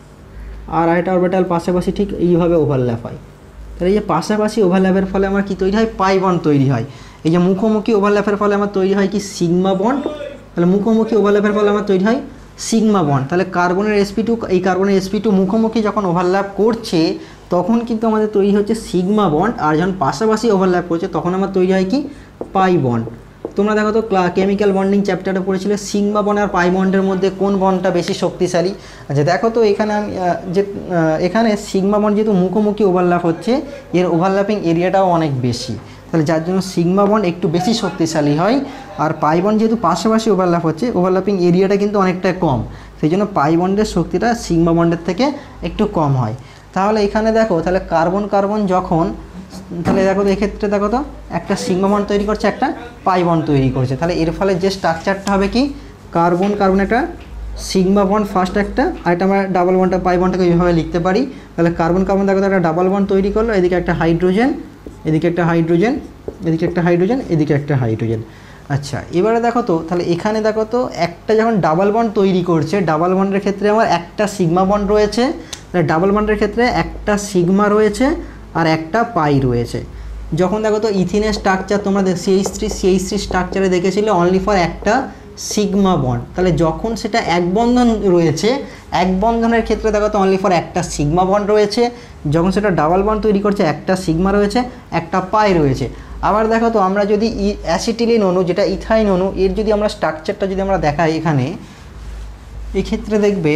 Speaker 1: আর আরেকটা অরবিটাল পাশাপাশি ঠিক এইভাবে ওভারল্যাপ হয়। তাহলে এই যে পাশাপাশি ওভারল্যাপের ফলে আমার কি তৈরি হয় পাই বন্ড তৈরি হয়। এই যে মুখোমুখি ওভারল্যাপের ফলে আমার তৈরি হয় কি সিগমা বন্ড, তাহলে মুখোমুখি ওভারল্যাপের ফলে আমার তৈরি হয় সিগমা বন্ড। তাহলে কার্বনের এস পি টু এই কার্বনের এস পি টু মুখোমুখি যখন ওভারল্যাপ করছে তখন কিন্তু আমাদের তৈরি হচ্ছে সিগমা বন্ড, আর যখন পাশাপাশি ওভারল্যাপ করছে তখন আমার তৈরি হয় কি পাই বন্ড। তোমরা দেখো তো কেমিক্যাল বন্ডিং চ্যাপ্টারে পড়েছিলে সিগমা বন্ড আর পাই বন্ডের মধ্যে কোন বন্ডটা বেশি শক্তিশালী। আচ্ছা দেখো তো এখানে আমি যে এখানে সিগমা বন্ড যেহেতু মুখোমুখি ওভারল্যাপ হচ্ছে এর ওভারল্যাপিং এরিয়াটাও অনেক বেশি, তাহলে যার জন্য সিগমা বন্ড একটু বেশি শক্তিশালী হয়। আর পাই বন্ড যেহেতু পাশাপাশি ওভারল্যাপ হচ্ছে ওভারল্যাপিং এরিয়াটা কিন্তু অনেকটা কম, সেই জন্য পাই বন্ডের শক্তিটা সিগমা বন্ডের থেকে একটু কম হয়। তাহলে এখানে দেখো তাহলে কার্বন কার্বন যখন তাহলে দেখো তো এক্ষেত্রে দেখো তো একটা সিগমা বন্ড তৈরি করছে একটা পাই বন্ড তৈরি করছে, তাহলে এর ফলে যে স্ট্রাকচারটা হবে কি কার্বন কার্বন একটা সিগমা বন্ড ফার্স্ট একটা, আর এটা আমরা ডাবল বন্ডটা পাই বন্ডটাকে এইভাবে লিখতে পারি। তাহলে কার্বন কার্বন দেখো তো একটা ডাবল বন্ড তৈরি করলো, এদিকে একটা হাইড্রোজেন এদিকে একটা হাইড্রোজেন এদিকে একটা হাইড্রোজেন এদিকে একটা হাইড্রোজেন। আচ্ছা এবারে দেখো তো তাহলে এখানে দেখো তো একটা যখন ডাবল বন্ড তৈরি করছে ডাবল বন্ডের ক্ষেত্রে আমার একটা সিগমা বন্ড রয়েছে, তাহলে ডাবল বন্ডের ক্ষেত্রে একটা সিগমা রয়েছে আর একটা পাই রয়েছে। যখন দেখো তো ইথিনের স্ট্রাকচার তোমরা সিএইচ থ্রি সিএইচ থ্রি স্ট্রাকচারে দেখেছিলে অনলি ফর একটা সিগমা বন্ড, তাহলে যখন সেটা এক বন্ধন রয়েছে এক বন্ধনের ক্ষেত্রে দেখো তো অনলি ফর একটা সিগমা বন্ড রয়েছে, যখন সেটা ডাবল বন্ড তৈরি করছে একটা সিগমা রয়েছে একটা পাই রয়েছে। আবার দেখো তো আমরা যদি অ্যাসিটিলিন অণু যেটা ইথাইন অণু এর যদি আমরা স্ট্রাকচারটা যদি আমরা দেখাই এখানে এক্ষেত্রে দেখবে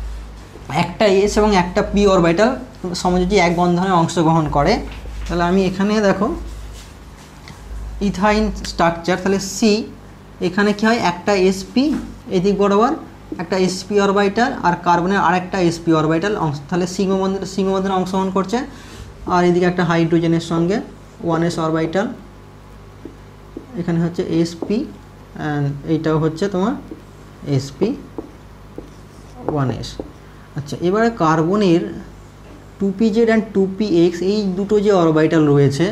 Speaker 1: একটা এস এবং একটা পি অরবিটাল সমযোজী এক বন্ধনে অংশগ্রহণ করে। তাহলে আমি এখানে দেখো ইথাইন স্ট্রাকচার তাহলে সি এখানে কি হয় একটা এসপি এদিক বরাবর একটা এসপি অরবিটাল আর কার্বনের আরেকটা এসপি অরবিটাল তাহলে সিগমা বন্ধনে সিগমা বন্ধনে অংশগ্রহণ করছে, আর এদিকে একটা হাইড্রোজেনের সঙ্গে ওয়ান এস অরবিটাল এখানে হচ্ছে এসপি অ্যান্ড এইটাও হচ্ছে তোমার এসপি ওয়ান এস। আচ্ছা এবারে কার্বনের two P Z and two P X এই দুটো যে অরবিটাল রয়েছে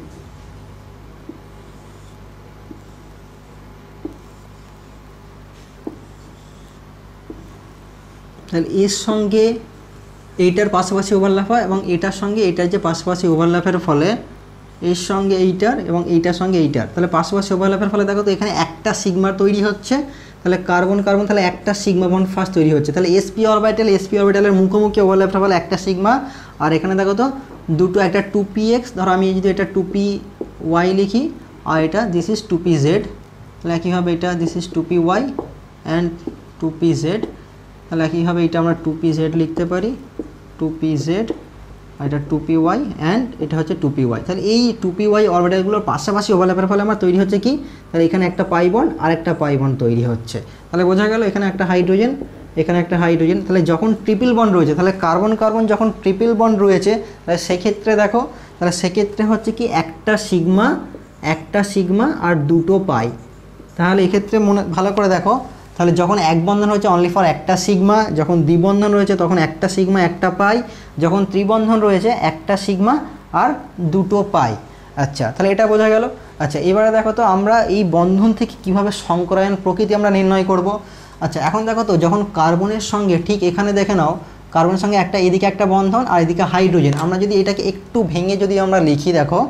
Speaker 1: তাহলে এর সঙ্গে এইটার পাশাপাশি ওভারল্যাপ হয় এবং এটার সঙ্গে এইটার যে পাশাপাশি ওভারল্যাপের ফলে এর সঙ্গে এইটার এবং এইটার সঙ্গে এইটার তাহলে পাশাপাশি ওভারল্যাপের ফলে দেখো তো এখানে একটা সিগমা তৈরি হচ্ছে, তাহলে কার্বন কার্বন তাহলে একটা সিগমা বন্ড ফার্স্ট তৈরি হচ্ছে। তাহলে এসপি অরবিটাল এসপি অরবিটালের মুখোমুখি ওভারল্যাপ ফলে একটা সিগমা, আর এখানে দেখো তো দুটো, একটা টু পি এক্স, ধরো আমি যদি এটা টু পি ওয়াই লিখি, আর এটা this is two P Z, তাহলে একইভাবে এটা this is two P Y and two P Z, তাহলে একইভাবে এটা আমরা টু পি জেড লিখতে পারি, টু পি জেড, আর এটা টু পি ওয়াই অ্যান্ড এটা হচ্ছে টু পি ওয়াই। তাহলে এই টু পি ওয়াই অরবিটালগুলোর পাশাপাশি ওভারল্যাপের ফলে আমার তৈরি হচ্ছে কি, তাহলে এখানে একটা পাই বন্ড আর একটা পাই বন্ড তৈরি হচ্ছে। তাহলে বোঝা গেল এখানে একটা হাইড্রোজেন, এখানে একটা হাইড্রোজেন। তাহলে যখন ট্রিপল বন্ড রয়েছে, তাহলে কার্বন কার্বন যখন ট্রিপল বন্ড রয়েছে, তাহলে সেক্ষেত্রে দেখো, তাহলে সেক্ষেত্রে হচ্ছে কি একটা সিগমা, একটা সিগমা আর দুটো পাই। তাহলে এক্ষেত্রে মনে ভালো করে দেখো, তাহলে যখন এক বন্ধন হয়েছে অনলি ফর একটা সিগমা, যখন দ্বিবন্ধন রয়েছে তখন একটা সিগমা একটা পাই, যখন ত্রিবন্ধন রয়েছে একটা সিগমা আর দুটো পাই। আচ্ছা, তাহলে এটা বোঝা গেল। আচ্ছা, এবারে দেখো তো আমরা এই বন্ধন থেকে কিভাবে সংকরায়ন প্রকৃতি আমরা নির্ণয় করব। আচ্ছা, এখন দেখো তো যখন কার্বনের সঙ্গে, ঠিক এখানে দেখে নাও, কার্বনের সঙ্গে একটা এদিকে একটা বন্ধন আর এদিকে হাইড্রোজেন, আমরা যদি এটাকে একটু ভেঙে যদি আমরা লিখি, দেখো,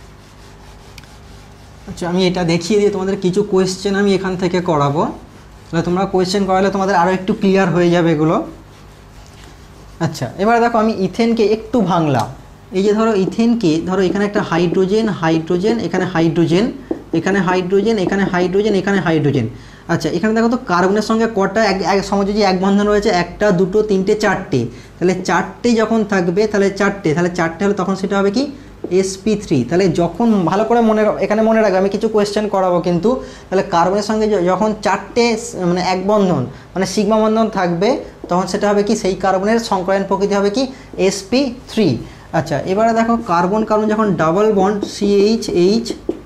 Speaker 1: আচ্ছা আমি এটা দেখিয়ে দিয়ে তোমাদের কিছু কোয়েশ্চেন আমি এখান থেকে করাবো, তাহলে তোমরা কোয়েশ্চেন করালে তোমাদের আরও একটু ক্লিয়ার হয়ে যাবে এগুলো। আচ্ছা, এবারে দেখো আমি ইথেনকে একটু ভাঙলাম। এই যে ধরো ইথেনকে, ধরো এখানে একটা হাইড্রোজেন, হাইড্রোজেন, এখানে হাইড্রোজেন, এখানে হাইড্রোজেন, এখানে হাইড্রোজেন, এখানে হাইড্রোজেন। আচ্ছা, এখানে দেখো তো কার্বনের সঙ্গে কটা এক সমযোজী এক বন্ধন রয়েছে, একটা, দুটো, তিনটে, চারটে। তাহলে চারটে যখন থাকবে, তাহলে চারটে, তাহলে চারটে হলে তখন সেটা হবে কি এস পি থ্রি। তাহলে যখন ভালো করে মনে এখানে মনে রাখবে, আমি কিছু কোয়েশ্চেন করাবো কিন্তু, তাহলে কার্বনের সঙ্গে যখন চারটে মানে এক বন্ধন মানে সিগমা বন্ধন থাকবে, তখন সেটা হবে কি, সেই কার্বনের সংকরায়ন প্রকৃতি হবে কি এস পি থ্রি। আচ্ছা, এবারে দেখো কার্বন কার্বন যখন double bond C H H,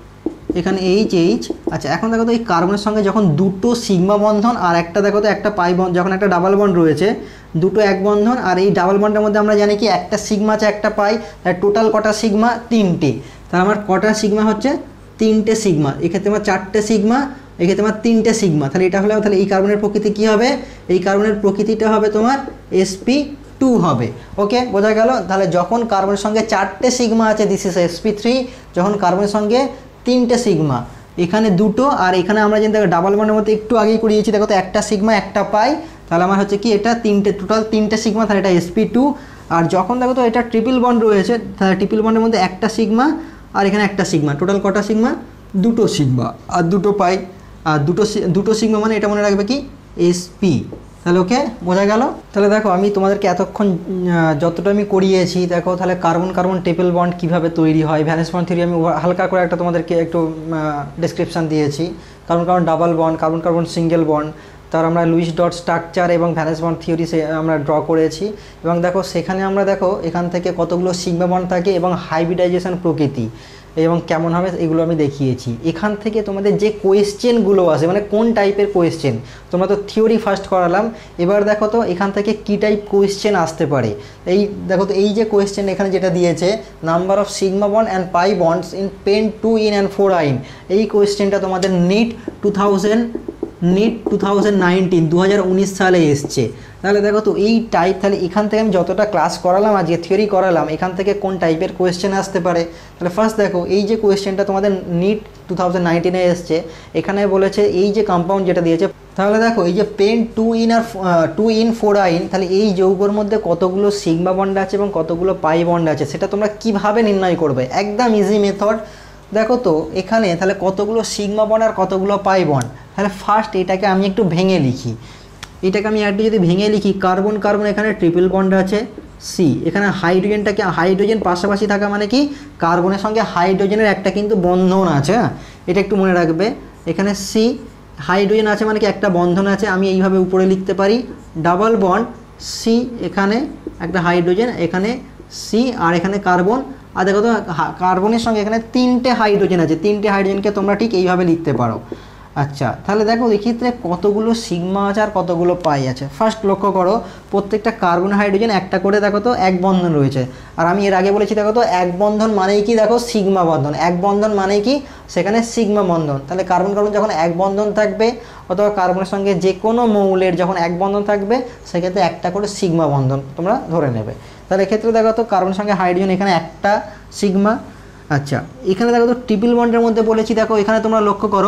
Speaker 1: এখানে এইচ এইচ। আচ্ছা, এখন দেখো তো এই কার্বনের সঙ্গে যখন দুটো সিগমা বন্ধন আর একটা দেখো তো একটা পাই বন্ড, যখন একটা ডাবল বন্ড রয়েছে, দুটো এক বন্ধন, আর এই ডাবল বন্ডের মধ্যে আমরা জানি কি একটা সিগমা আছে একটা পাই, তাহলে টোটাল কটা সিগমা, তিনটে। তাহলে আমার কটা সিগমা হচ্ছে, তিনটে সিগমা। এক্ষেত্রে আমার চারটে সিগমা, এক্ষেত্রে আমার তিনটে সিগমা। তাহলে এটা হলে তাহলে এই কার্বনের প্রকৃতি কী হবে, এই কার্বনের প্রকৃতিটা হবে তোমার এস পি টু হবে। ওকে, বোঝা গেল। তাহলে যখন কার্বনের সঙ্গে চারটে সিগমা আছে this is S P three, যখন কার্বনের সঙ্গে তিনটে সিগমা, এখানে দুটো, আর এখানে আমরা যেন দেখো ডাবল বন্ডের মধ্যে একটু আগেই করিয়েছি, দেখো তো একটা সিগমা একটা পাই, তাহলে আমার হচ্ছে কি এটা তিনটে, টোটাল তিনটে সিগমা, তাহলে এটা এস পি টু। আর যখন দেখো তো এটা ট্রিপল বন্ড রয়েছে, তাহলে ট্রিপল বন্ডের মধ্যে একটা সিগমা আর এখানে একটা সিগমা, টোটাল কটা সিগমা, দুটো সিগমা আর দুটো পাই, আর দুটো দুটো সিগমা মানে এটা মনে রাখবে কি এস পি। তাহলে ওকে, বোঝা গেল। তাহলে দেখো আমি তোমাদেরকে এতক্ষণ যতটা আমি করিয়েছি, দেখো তাহলে কার্বন কার্বন ট্রিপল বন্ড কীভাবে তৈরি হয়, ভ্যালেন্স বন্ড থিওরি আমি হালকা করে একটা তোমাদেরকে একটু ডেসক্রিপশান দিয়েছি। Carbon carbon double bond, carbon carbon single bond, তার আমরা লুইস ডট স্ট্রাকচার এবং ভ্যালেন্স বন্ড থিওরি সে আমরা ড্র করেছি। এবং দেখো সেখানে আমরা দেখো এখান থেকে কতগুলো সিগমা বন্ড থাকে এবং হাইব্রিডাইজেশন প্রকৃতি এবং কেমন হবে এগুলো আমি দেখিয়েছি। এখান থেকে তোমাদের যে কোয়েশ্চেনগুলো আসে, মানে কোন টাইপের কোয়েশ্চেন, তোমরা তো থিওরি ফার্স্ট করালাম, এবার দেখো তো এখান থেকে কী টাইপ কোয়েশ্চেন আসতে পারে। এই দেখো তো এই যে কোয়েশ্চেন এখানে যেটা দিয়েছে, number of sigma bond and pi bonds in pen two ene and four yne, এই কোয়েশ্চেনটা তোমাদের NEET two thousand NEET two thousand nineteen দু হাজার উনিশ সালে এসছে। তাহলে দেখো তো এই টাইপ, তাহলে এখান থেকে আমি যতটা ক্লাস করালাম আজকে থিওরি করালাম, এখান থেকে কোন টাইপের কোয়েশ্চেন আসতে পারে। তাহলে ফার্স্ট দেখো এই যে কোয়েশ্চেনটা তোমাদের নিট টু থাউজেন্ড নাইনটিনে এসছে, এখানে বলেছে এই যে কম্পাউন্ড যেটা দিয়েছে, তাহলে দেখো এই যে পেন টু ইন আর টু ইন ফোর আইন, তাহলে এই যৌগের মধ্যে কতগুলো সিগমা বন্ড আছে এবং কতগুলো পাই বন্ড আছে সেটা তোমরা কিভাবে নির্ণয় করবে, একদম ইজি মেথড। দেখো তো এখানে তাহলে কতগুলো সিগমা বন্ড আর কতগুলো পাই বন্ড, তাহলে ফার্স্ট এটাকে আমি একটু ভেঙে লিখি, এটাকে আমি একটু যদি ভেঙে লিখি, কার্বন কার্বন এখানে ট্রিপল বন্ড আছে সি, এখানে হাইড্রোজেনটাকে হাইড্রোজেন পাশাপাশি থাকা মানে কি কার্বনের সঙ্গে হাইড্রোজেনের একটা কিন্তু বন্ধন আছে, হ্যাঁ এটা একটু মনে রাখবে। এখানে সি হাইড্রোজেন আছে মানে কি একটা বন্ধন আছে, আমি এইভাবে উপরে লিখতে পারি ডাবল বন্ড সি, এখানে একটা হাইড্রোজেন, এখানে সি আর এখানে কার্বন, আর দেখো তো কার্বনের সঙ্গে এখানে তিনটে হাইড্রোজেন আছে, তিনটে হাইড্রোজেনকে তোমরা ঠিক এইভাবে লিখতে পারো। আচ্ছা, তাহলে দেখো এক্ষেত্রে কতগুলো সিগমা আছে আর কতগুলো পাই আছে। ফার্স্ট লক্ষ্য করো প্রত্যেকটা কার্বন হাইড্রোজেন একটা করে দেখো তো এক বন্ধন রয়েছে, আর আমি এর আগে বলেছি দেখো তো এক বন্ধন মানেই কি, দেখো সিগমা বন্ধন, এক বন্ধন মানেই কি সেখানে সিগমা বন্ধন। তাহলে কার্বন কার্বন যখন এক বন্ধন থাকবে অথবা কার্বনের সঙ্গে যে কোনো মৌলের যখন এক বন্ধন থাকবে সেক্ষেত্রে একটা করে সিগমা বন্ধন তোমরা ধরে নেবে। তাহলে এক্ষেত্রে দেখো তো কার্বনের সঙ্গে হাইড্রোজেন এখানে একটা সিগমা। আচ্ছা, এখানে দেখো তো ট্রিপল বন্ডের মধ্যে বলেছি, দেখো এখানে তোমরা লক্ষ্য করো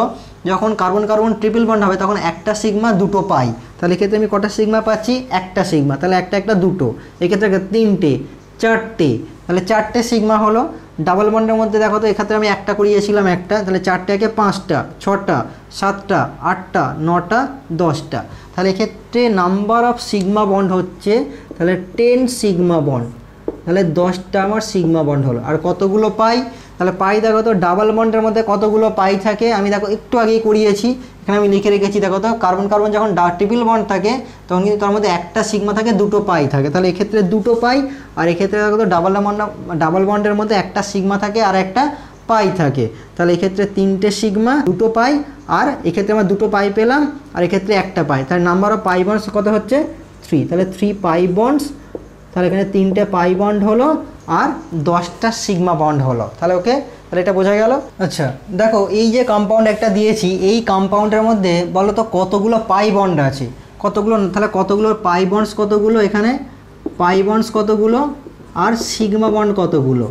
Speaker 1: যখন কার্বন কার্বন ট্রিপল বন্ড হবে তখন একটা সিগমা দুটো পাই, তাহলে এক্ষেত্রে আমি কটা সিগমা পাচ্ছি, একটা সিগমা, তাহলে একটা একটা দুটো, এক্ষেত্রে তিনটে চারটে, তাহলে চারটে সিগমা হলো। ডাবল বন্ডের মধ্যে দেখো তো এক্ষেত্রে আমি একটা করিয়েছিলাম একটা, তাহলে চারটে একে পাঁচটা, ছটা, সাতটা, আটটা, নটা, দশটা, তাহলে এক্ষেত্রে নাম্বার অফ সিগমা বন্ড হচ্ছে তাহলে টেন সিগমা বন্ড, তাহলে দশটা আমার সিগমা বন্ড হলো। আর কতগুলো পাই, তাহলে পাই দেখো তো ডাবল বন্ডের মধ্যে কতগুলো পাই থাকে, আমি দেখো একটু আগেই করিয়েছি, এখানে আমি লিখে রেখেছি দেখো তো কার্বন কার্বন যখন ট্রিপল বন্ড থাকে তখন কিন্তু তার মধ্যে একটা সিগমা থাকে, দুটো পাই থাকে, তাহলে এক্ষেত্রে দুটো পাই। আর এক্ষেত্রে দেখো তো ডাবল বন্ড ডাবল বন্ডের মধ্যে একটা সিগমা থাকে আর একটা পাই থাকে, তাহলে এক্ষেত্রে তিনটে সিগমা দুটো পাই, আর এক্ষেত্রে আমরা দুটো পাই পেলাম, আর এক্ষেত্রে একটা পাই, তাহলে নাম্বার অফ পাই বন্ডস কত হচ্ছে থ্রি, তাহলে থ্রি পাই বন্ডস, তাহলে এখানে তিনটে পাই বন্ড হলো আর দশটা সিগমা বন্ড হলো, তাহলে ওকে, তাহলে এটা বোঝা গেল। আচ্ছা দেখো এই যে কম্পাউন্ড একটা দিয়েছি, এই কম্পাউন্ডের মধ্যে বলো তো কতগুলো পাই বন্ড আছে, কতগুলো, তাহলে কতগুলো পাই বন্ডস কতগুলো, এখানে পাই বন্ডস কতগুলো আর সিগমা বন্ড কতগুলো,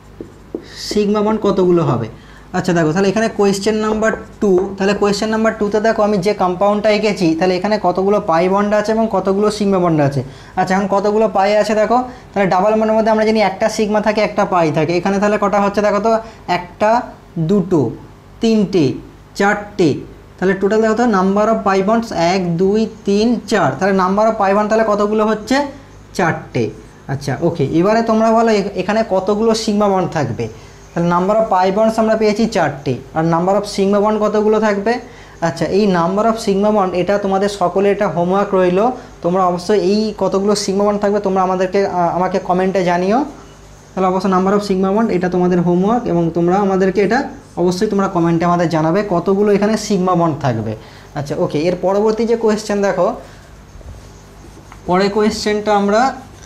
Speaker 1: সিগমা বন্ড কতগুলো হবে। আচ্ছা দেখো তাহলে এখানে কোয়েশ্চেন নাম্বার টু, তাহলে কোয়েশ্চেন নাম্বার টুতে দেখো আমি যে কম্পাউন্ডটা এঁকেছি তাহলে এখানে কতগুলো পাই বন্ড আছে এবং কতগুলো সিগমা বন্ড আছে। আচ্ছা এখন কতগুলো পাই আছে দেখো, তাহলে ডাবল বন্ডের মধ্যে আমরা জানি একটা সিগমা থাকে একটা পাই থাকে, এখানে তাহলে কটা হচ্ছে দেখো তো একটা দুটো তিনটে চারটে, তাহলে টোটাল দেখো তো নাম্বার অফ পাই বন্ডস এক দুই তিন চার, তাহলে নাম্বার অফ পাই বন্ড তাহলে কতগুলো হচ্ছে চারটে। আচ্ছা ওকে, এবারে তোমরা বলো এখানে কতগুলো সিগমা বন্ড থাকবে, তাহলে নাম্বার অফ পাই বন্ডস আমরা পেয়েছি চারটে, আর নাম্বার অফ সিগমা বন্ড কতগুলো থাকবে। আচ্ছা এই নাম্বার অফ সিগমা বন্ড এটা তোমাদের সকলে এটা হোমওয়ার্ক রইলো, তোমরা অবশ্যই এই কতগুলো সিগমা বন্ড থাকবে তোমরা আমাদেরকে আমাকে কমেন্টে জানিও, তাহলে অবশ্যই নাম্বার অফ সিগমা বন্ড এটা তোমাদের হোমওয়ার্ক, এবং তোমরা আমাদেরকে এটা অবশ্যই তোমরা কমেন্টে আমাদের জানাবে কতগুলো এখানে সিগমা বন্ড থাকবে। আচ্ছা ওকে, এর পরবর্তী যে কোয়েশ্চেন দেখো, পরে কোয়েশ্চেনটা আমরা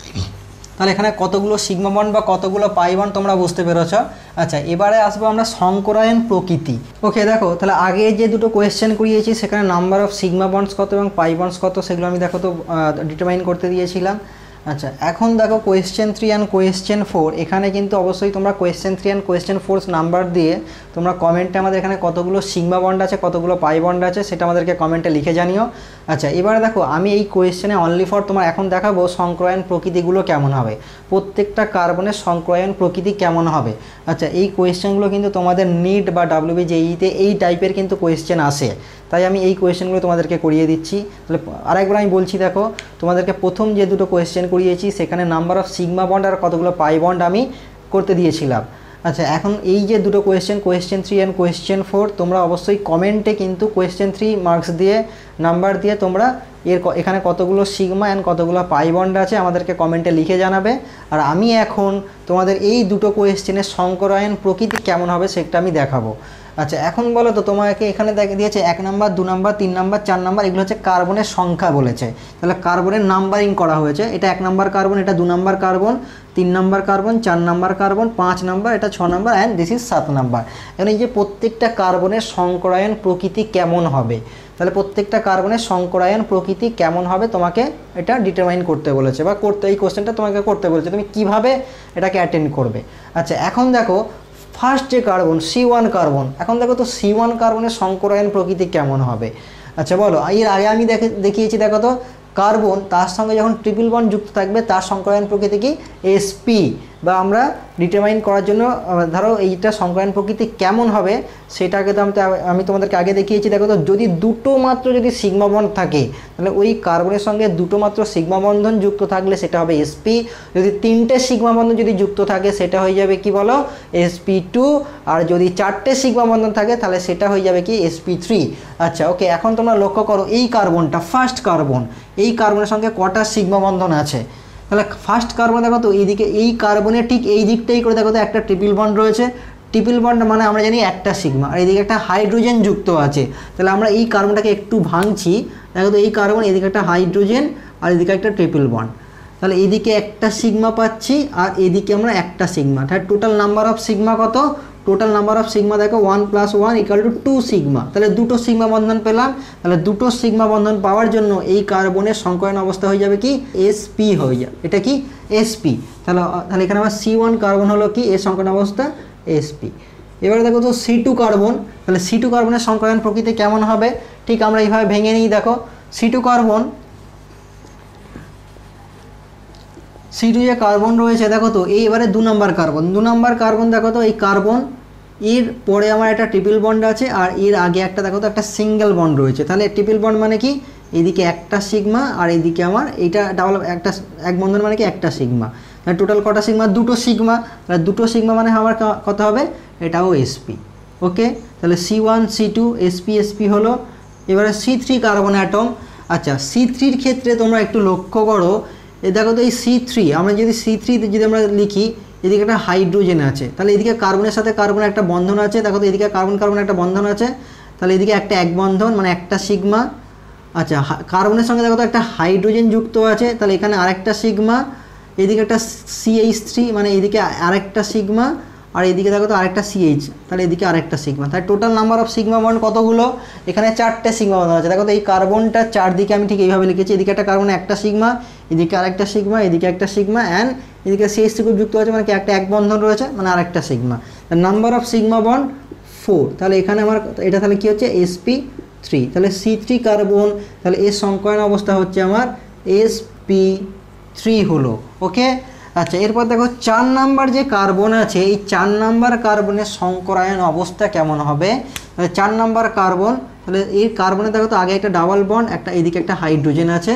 Speaker 1: তাহলে এখানে কতগুলো সিগমা বন্ড বা কতগুলো পাই বন্ড তোমরা বুঝতে পেরেছ। আচ্ছা এবারে আসবো আমরা সংকরায়ন প্রকৃতি। ওকে দেখো তাহলে আগে যে দুটো কোয়েশ্চেন করিয়েছি সেখানে নাম্বার অফ সিগমা বন্ডস কত এবং পাই বন্ডস কত সেগুলো আমি দেখো তো ডিটারমাইন করতে দিয়েছিলাম। আচ্ছা এখন দেখো question three and question four, এখানে কিন্তু অবশ্যই তোমরা question three and question four number দিয়ে তোমরা কমেন্টে আমাদের এখানে কতগুলো সিগমা বন্ড আছে কতগুলো পাই বন্ড আছে সেটা আমাদেরকে কমেন্টে লিখে জানিও। আচ্ছা এবারে দেখো আমি এই কোয়েশ্চেনে অনলি ফর তোমার এখন দেখাবো সংক্রায়ন প্রকৃতিগুলো কেমন হবে, প্রত্যেকটা কার্বনের সংক্রায়ন প্রকৃতি কেমন হবে। আচ্ছা এই কোয়েশ্চেনগুলো কিন্তু তোমাদের নিট বা ডাব্লিউবি জেইতে এই টাইপের কিন্তু কোয়েশ্চেন আসে, তাই আমি এই কোয়েশ্চেনগুলো তোমাদেরকে করিয়ে দিচ্ছি। তাহলে আরেকবার আমি বলছি দেখো, তোমাদেরকে প্রথম যে দুটো কোয়েশ্চেন করিয়েছি সেখানে নাম্বার অফ সিগমা বন্ড আর কতগুলো পাই বন্ড আমি করতে দিয়েছিলাম। আচ্ছা এখন এই যে দুটো question question three and question four তোমরা অবশ্যই কমেন্টে কিন্তু কোয়েশ্চেন থ্রি মার্কস দিয়ে নাম্বার দিয়ে তোমরা এর এখানে কতগুলো সিগমা অ্যান্ড কতগুলো পাই বন্ড আছে আমাদেরকে কমেন্টে লিখে জানাবে। আর আমি এখন তোমাদের এই দুটো কোয়েশ্চেনের সংকরায়ন প্রকৃতি কেমন হবে সেটা আমি দেখাবো। আচ্ছা এখন বলো তো তোমাকে এখানে দেখে দিয়েছে এক নাম্বার দু নাম্বার তিন নাম্বার চার নাম্বার, এগুলো হচ্ছে কার্বনের সংখ্যা বলেছে, তাহলে কার্বনের নাম্বারিং করা হয়েছে, এটা এক নাম্বার কার্বন, এটা দু নাম্বার কার্বন, তিন নাম্বার কার্বন, চার নাম্বার কার্বন, পাঁচ নাম্বার, এটা ছ নাম্বার অ্যান্ড দিস ইজ সাত নাম্বার। এখন এই যে প্রত্যেকটা কার্বনের সংকরায়ন প্রকৃতি কেমন হবে, তাহলে প্রত্যেকটা কার্বনের সংকরায়ন প্রকৃতি কেমন হবে তোমাকে এটা ডিটারমাইন করতে বলেছে বা করতে এই কোশ্চেনটা তোমাকে করতে বলেছে, তুমি কিভাবে এটাকে অ্যাটেন্ড করবে। আচ্ছা এখন দেখো ফার্স্ট যে কার্বন সি ওয়ান কার্বন, এখন দেখো তো সি ওয়ান কার্বনের সংকরায়ন প্রকৃতি কেমন হবে। আচ্ছা বলো, এর আগে আমি দেখে দেখিয়েছি দেখো তো কার্বন তার সঙ্গে যখন ট্রিপল বন্ড যুক্ত থাকবে তার সংকরায়ন প্রকৃতি কি এসপি, বা আমরা ডিটারমাইন করার জন্য ধরো এইটা সংকরায়ন প্রকৃতি কেমন হবে সেটাকে তো আমি তোমাদেরকে আগে দেখিয়েছি দেখো তো, যদি দুটো মাত্র যদি সিগমা বন্ড থাকে তাহলে ওই কার্বনের সঙ্গে দুটো মাত্র সিগমা বন্ধন যুক্ত থাকলে সেটা হবে এসপি, যদি তিনটে সিগমা বন্ধন যদি যুক্ত থাকে সেটা হয়ে যাবে কি বলো এসপি টু, আর যদি চারটে সিগমা বন্ধন থাকে তাহলে সেটা হয়ে যাবে কি এসপি থ্রি। আচ্ছা ওকে, এখন তোমরা লক্ষ্য করো এই কার্বনটা ফার্স্ট কার্বন, এই কার্বনের সঙ্গে কটা সিগমা বন্ধন আছে, তাহলে ফার্স্ট কার্বন দেখো তো এইদিকে এই কার্বনের ঠিক এই দিকটাই করে দেখো তো একটা ট্রিপল বন্ড রয়েছে, ট্রিপল বন্ড মানে আমরা জানি একটা সিগমা, আর এইদিকে একটা হাইড্রোজেন যুক্ত আছে, তাহলে আমরা এই কার্বনটাকে একটু ভাঙছি দেখো তো এই কার্বন এদিকে একটা হাইড্রোজেন আর এদিকে একটা ট্রিপল বন্ড, তাহলে এইদিকে একটা সিগমা পাচ্ছি আর এদিকে আমরা একটা সিগমা, তাহলে টোটাল নাম্বার অফ সিগমা কত, টোটাল নাম্বার অফ সিগমা দেখো one plus one equal to two sigma, তাহলে দুটো সিগমা বন্ধন পেলাম, তাহলে দুটো সিগমা বন্ধন পাওয়ার জন্য এই কার্বনের সংকরায়ন অবস্থা হয়ে যাবে কি এসপি হয়ে যাবে, এটা কি এসপি, তাহলে তাহলে এখানে আমার সি ওয়ান কার্বন হলো কি এর সংকরায়ন অবস্থা এসপি। এবারে দেখো তো সি টু কার্বন, তাহলে সি টু কার্বনের সংকরায়ন প্রকৃতি কেমন হবে, ঠিক আমরা এইভাবে ভেঙে নিই। দেখো C two carbon, C two যে কার্বন রয়েছে দেখো তো এই এবারে দু নম্বর কার্বন, দু নম্বর কার্বন দেখো তো এই কার্বন, এর পরে আমার একটা ট্রিপল বন্ড আছে আর এর আগে একটা দেখো তো একটা সিঙ্গেল বন্ড রয়েছে। তাহলে ট্রিপল বন্ড মানে কি, এইদিকে একটা সিগমা আর এইদিকে আমার এইটা ডাবল একটা এক বন্ধন মানে কি একটা সিগমা, তাহলে টোটাল কটা সিগমা, দুটো সিগমা, তাহলে দুটো সিগমা মানে আমার কত হবে, এটাও এসপি। ওকে, তাহলে C one C two SP SP হলো। এবারে সি থ্রি কার্বন অ্যাটম। আচ্ছা সি থ্রির ক্ষেত্রে তোমরা একটু লক্ষ্য করো, এ দেখো তো এই সি থ্রি, আমরা যদি সি থ্রি যদি আমরা লিখি, এদিকে একটা হাইড্রোজেন আছে, তাহলে এদিকে কার্বনের সাথে কার্বনের একটা বন্ধন আছে, দেখো তো এদিকে কার্বন কার্বন একটা বন্ধন আছে, তাহলে এদিকে একটা এক বন্ধন মানে একটা সিগমা। আচ্ছা কার্বনের সঙ্গে দেখো তো একটা হাইড্রোজেন যুক্ত আছে, তাহলে এখানে আরেকটা সিগমা, এদিকে একটা সিএইচ থ্রি মানে এদিকে আরেকটা সিগমা, আর এদিকে দেখো তো আরেকটা সিএইচ, তাহলে এদিকে আরেকটা সিগমা, তাহলে total number of sigma bond কতগুলো, এখানে চারটে সিগমা বন্ধন আছে। দেখো তো এই কার্বনটা চারদিকে আমি ঠিক এইভাবে লিখেছি, এদিকে একটা কার্বনে একটা সিগমা, এদিকে আরেকটা সিগমা, এদিকে একটা সিগমা অ্যান্ড এদিকে সিএইচ থ্রি গ্রুপ যুক্ত আছে মানে কি একটা এক বন্ধন রয়েছে মানে আরেকটা sigma, number of sigma bond four. তাহলে এখানে আমার এটা তাহলে কী হচ্ছে, এসপি থ্রি। তাহলে সি থ্রি কার্বন, তাহলে এর সংকরায়ন অবস্থা হচ্ছে আমার এসপি থ্রি হলো। ওকে, আচ্ছা এরপর দেখো চার নাম্বার যে কার্বন আছে, এই চার নাম্বার কার্বনের সংকরায়ন অবস্থা কেমন হবে, তাহলে চার নাম্বার কার্বন, তাহলে এই কার্বনে দেখো তো আগে একটা ডাবল বন্ড, একটা এদিকে একটা হাইড্রোজেন আছে,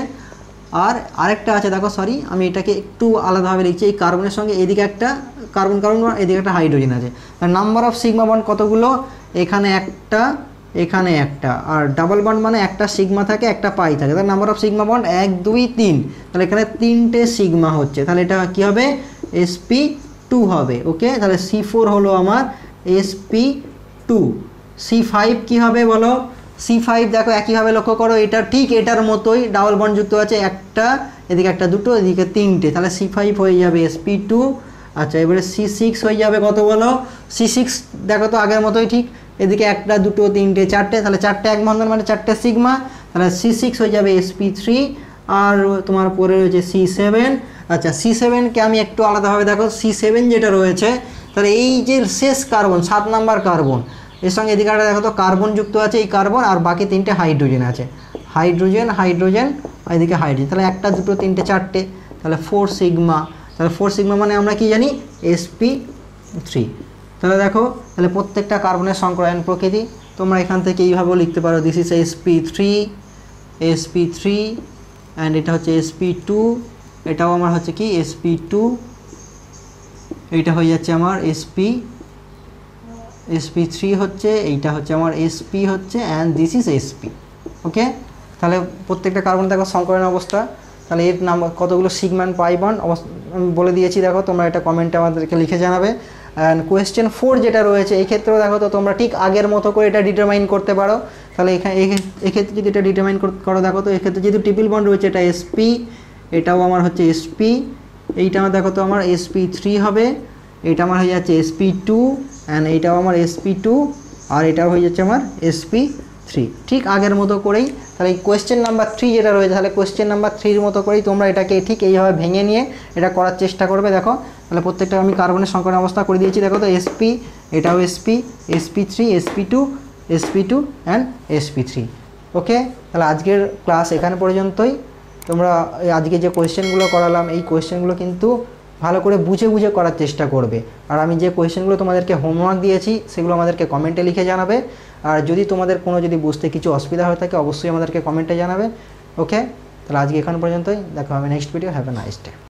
Speaker 1: আর আরেকটা আছে দেখো, সরি আমি এটাকে একটু আলাদাভাবে লিখছি, এই কার্বনের সঙ্গে এদিকে একটা কার্বন কার্বন এদিকে একটা হাইড্রোজেন আছে। নাম্বার অফ সিগমা বন্ড কতগুলো, এখানে একটা, এখানে একটা, আর ডাবল বন্ড মানে একটা সিগমা থাকে একটা পাই থাকে, তাহলে নাম্বার অফ সিগমা বন্ড এক দুই তিন, তাহলে এখানে তিনটে সিগমা হচ্ছে, তাহলে এটা কী হবে, এসপি টু হবে। ওকে, তাহলে সি ফোর হলো আমার এসপি টু। সি ফাইভ কী হবে বলো, সি ফাইভ দেখো একইভাবে লক্ষ্য করো, এটা ঠিক এটার মতোই ডাবল বন্ড যুক্ত আছে, একটা এদিকে একটা দুটো এদিকে তিনটে, তাহলে সি ফাইভ হয়ে যাবে এসপি টু। আচ্ছা এবারে সি সিক্স হয়ে যাবে কত বলো, সি সিক্স দেখো তো আগের মতোই ঠিক, এদিকে একটা দুটো তিনটে চারটে, তাহলে চারটে এক বন্ধন মানে চারটে সিগমা, তাহলে সি সিক্স হয়ে যাবে এসপি থ্রি। আর তোমার পরে রয়েছে সি সেভেন। আচ্ছা সি সেভেনকে আমি একটু আলাদাভাবে দেখো, সি সেভেন যেটা রয়েছে, তাহলে এই যে শেষ কার্বন সাত নাম্বার কার্বন, এর সঙ্গে এদিকে একটা দেখো তো কার্বন যুক্ত আছে, এই কার্বন আর বাকি তিনটে হাইড্রোজেন আছে, হাইড্রোজেন হাইড্রোজেন আর এদিকে হাইড্রোজেন, তাহলে একটা দুটো তিনটে চারটে, তাহলে ফোর সিগমা, তাহলে ফোর সিগমা মানে আমরা কি জানি, এসপি থ্রি। তাহলে দেখো তাহলে প্রত্যেকটা কার্বনের সংকরায়ন প্রকৃতি তোমরা এখান থেকে এইভাবেও লিখতে পারো, this is SP three, SP three and এটা হচ্ছে এসপি টু, এটাও আমার হচ্ছে কি এসপি টু, এইটা হয়ে যাচ্ছে আমার এসপি এসপি থ্রি হচ্ছে, এইটা হচ্ছে আমার এসপি হচ্ছে and this is SP. Okay, তাহলে প্রত্যেকটা কার্বন দেখো সংকরায়ন অবস্থা, তাহলে এর নাম কতগুলো সিগম্যান পাই বন্ড আমি বলে দিয়েছি, দেখো তোমরা এটা কমেন্টে আমাদেরকে লিখে জানাবে। অ্যান্ড কোয়েশ্চেন ফোর যেটা রয়েছে এই ক্ষেত্রেও দেখো তো তোমরা ঠিক আগের মতো করে এটা ডিটারমাইন করতে পারো, তাহলে এখানে এক্ষেত্রে যদি এটা ডিটারমাইন করো দেখো তো এক্ষেত্রে যেহেতু ট্রিপল বন্ড রয়েছে এটা এসপি, এটাও আমার হচ্ছে এসপি, এইটা আমার দেখো তো আমার এসপি থ্রি হবে, এইটা আমার হয়ে যাচ্ছে এসপি টু অ্যান্ড এইটাও আমার এসপি টু আর এটাও হয়ে যাচ্ছে আমার এসপি থ্রি, ঠিক আগের মতো করেই। তাহলে এই কোয়েশ্চেন নাম্বার থ্রি যেটা রয়েছে, তাহলে কোয়েশ্চেন নাম্বার থ্রির মতো করেই তোমরা এটাকে ঠিক এইভাবে ভেঙে নিয়ে এটা করার চেষ্টা করবে। দেখো তাহলে প্রত্যেকটা আমি কার্বনের সংকরায়ন অবস্থা করে দিয়েছি, দেখো তো এসপি, এটাও SP, SP three, SP two, SP two and SP three. Okay, তাহলে আজকের ক্লাস এখানে পর্যন্তই। তোমরা আজকে যে কোয়েশ্চেনগুলো করালাম এই কোয়েশ্চেনগুলো কিন্তু ভালো করে বুঝে বুঝে করার চেষ্টা করবে, আর আমি যে কোয়েশ্চেনগুলো তোমাদেরকে হোমওয়ার্ক দিয়েছি সেগুলো আমাদেরকে কমেন্টে লিখে জানাবে, আর যদি তোমাদের কোনো যদি বুঝতে কিছু অসুবিধা হয়ে থাকে অবশ্যই আমাদেরকে কমেন্টে জানাবে। ওকে, তাহলে আজকে এখান পর্যন্তই, দেখা হবে next video. Have a nice day.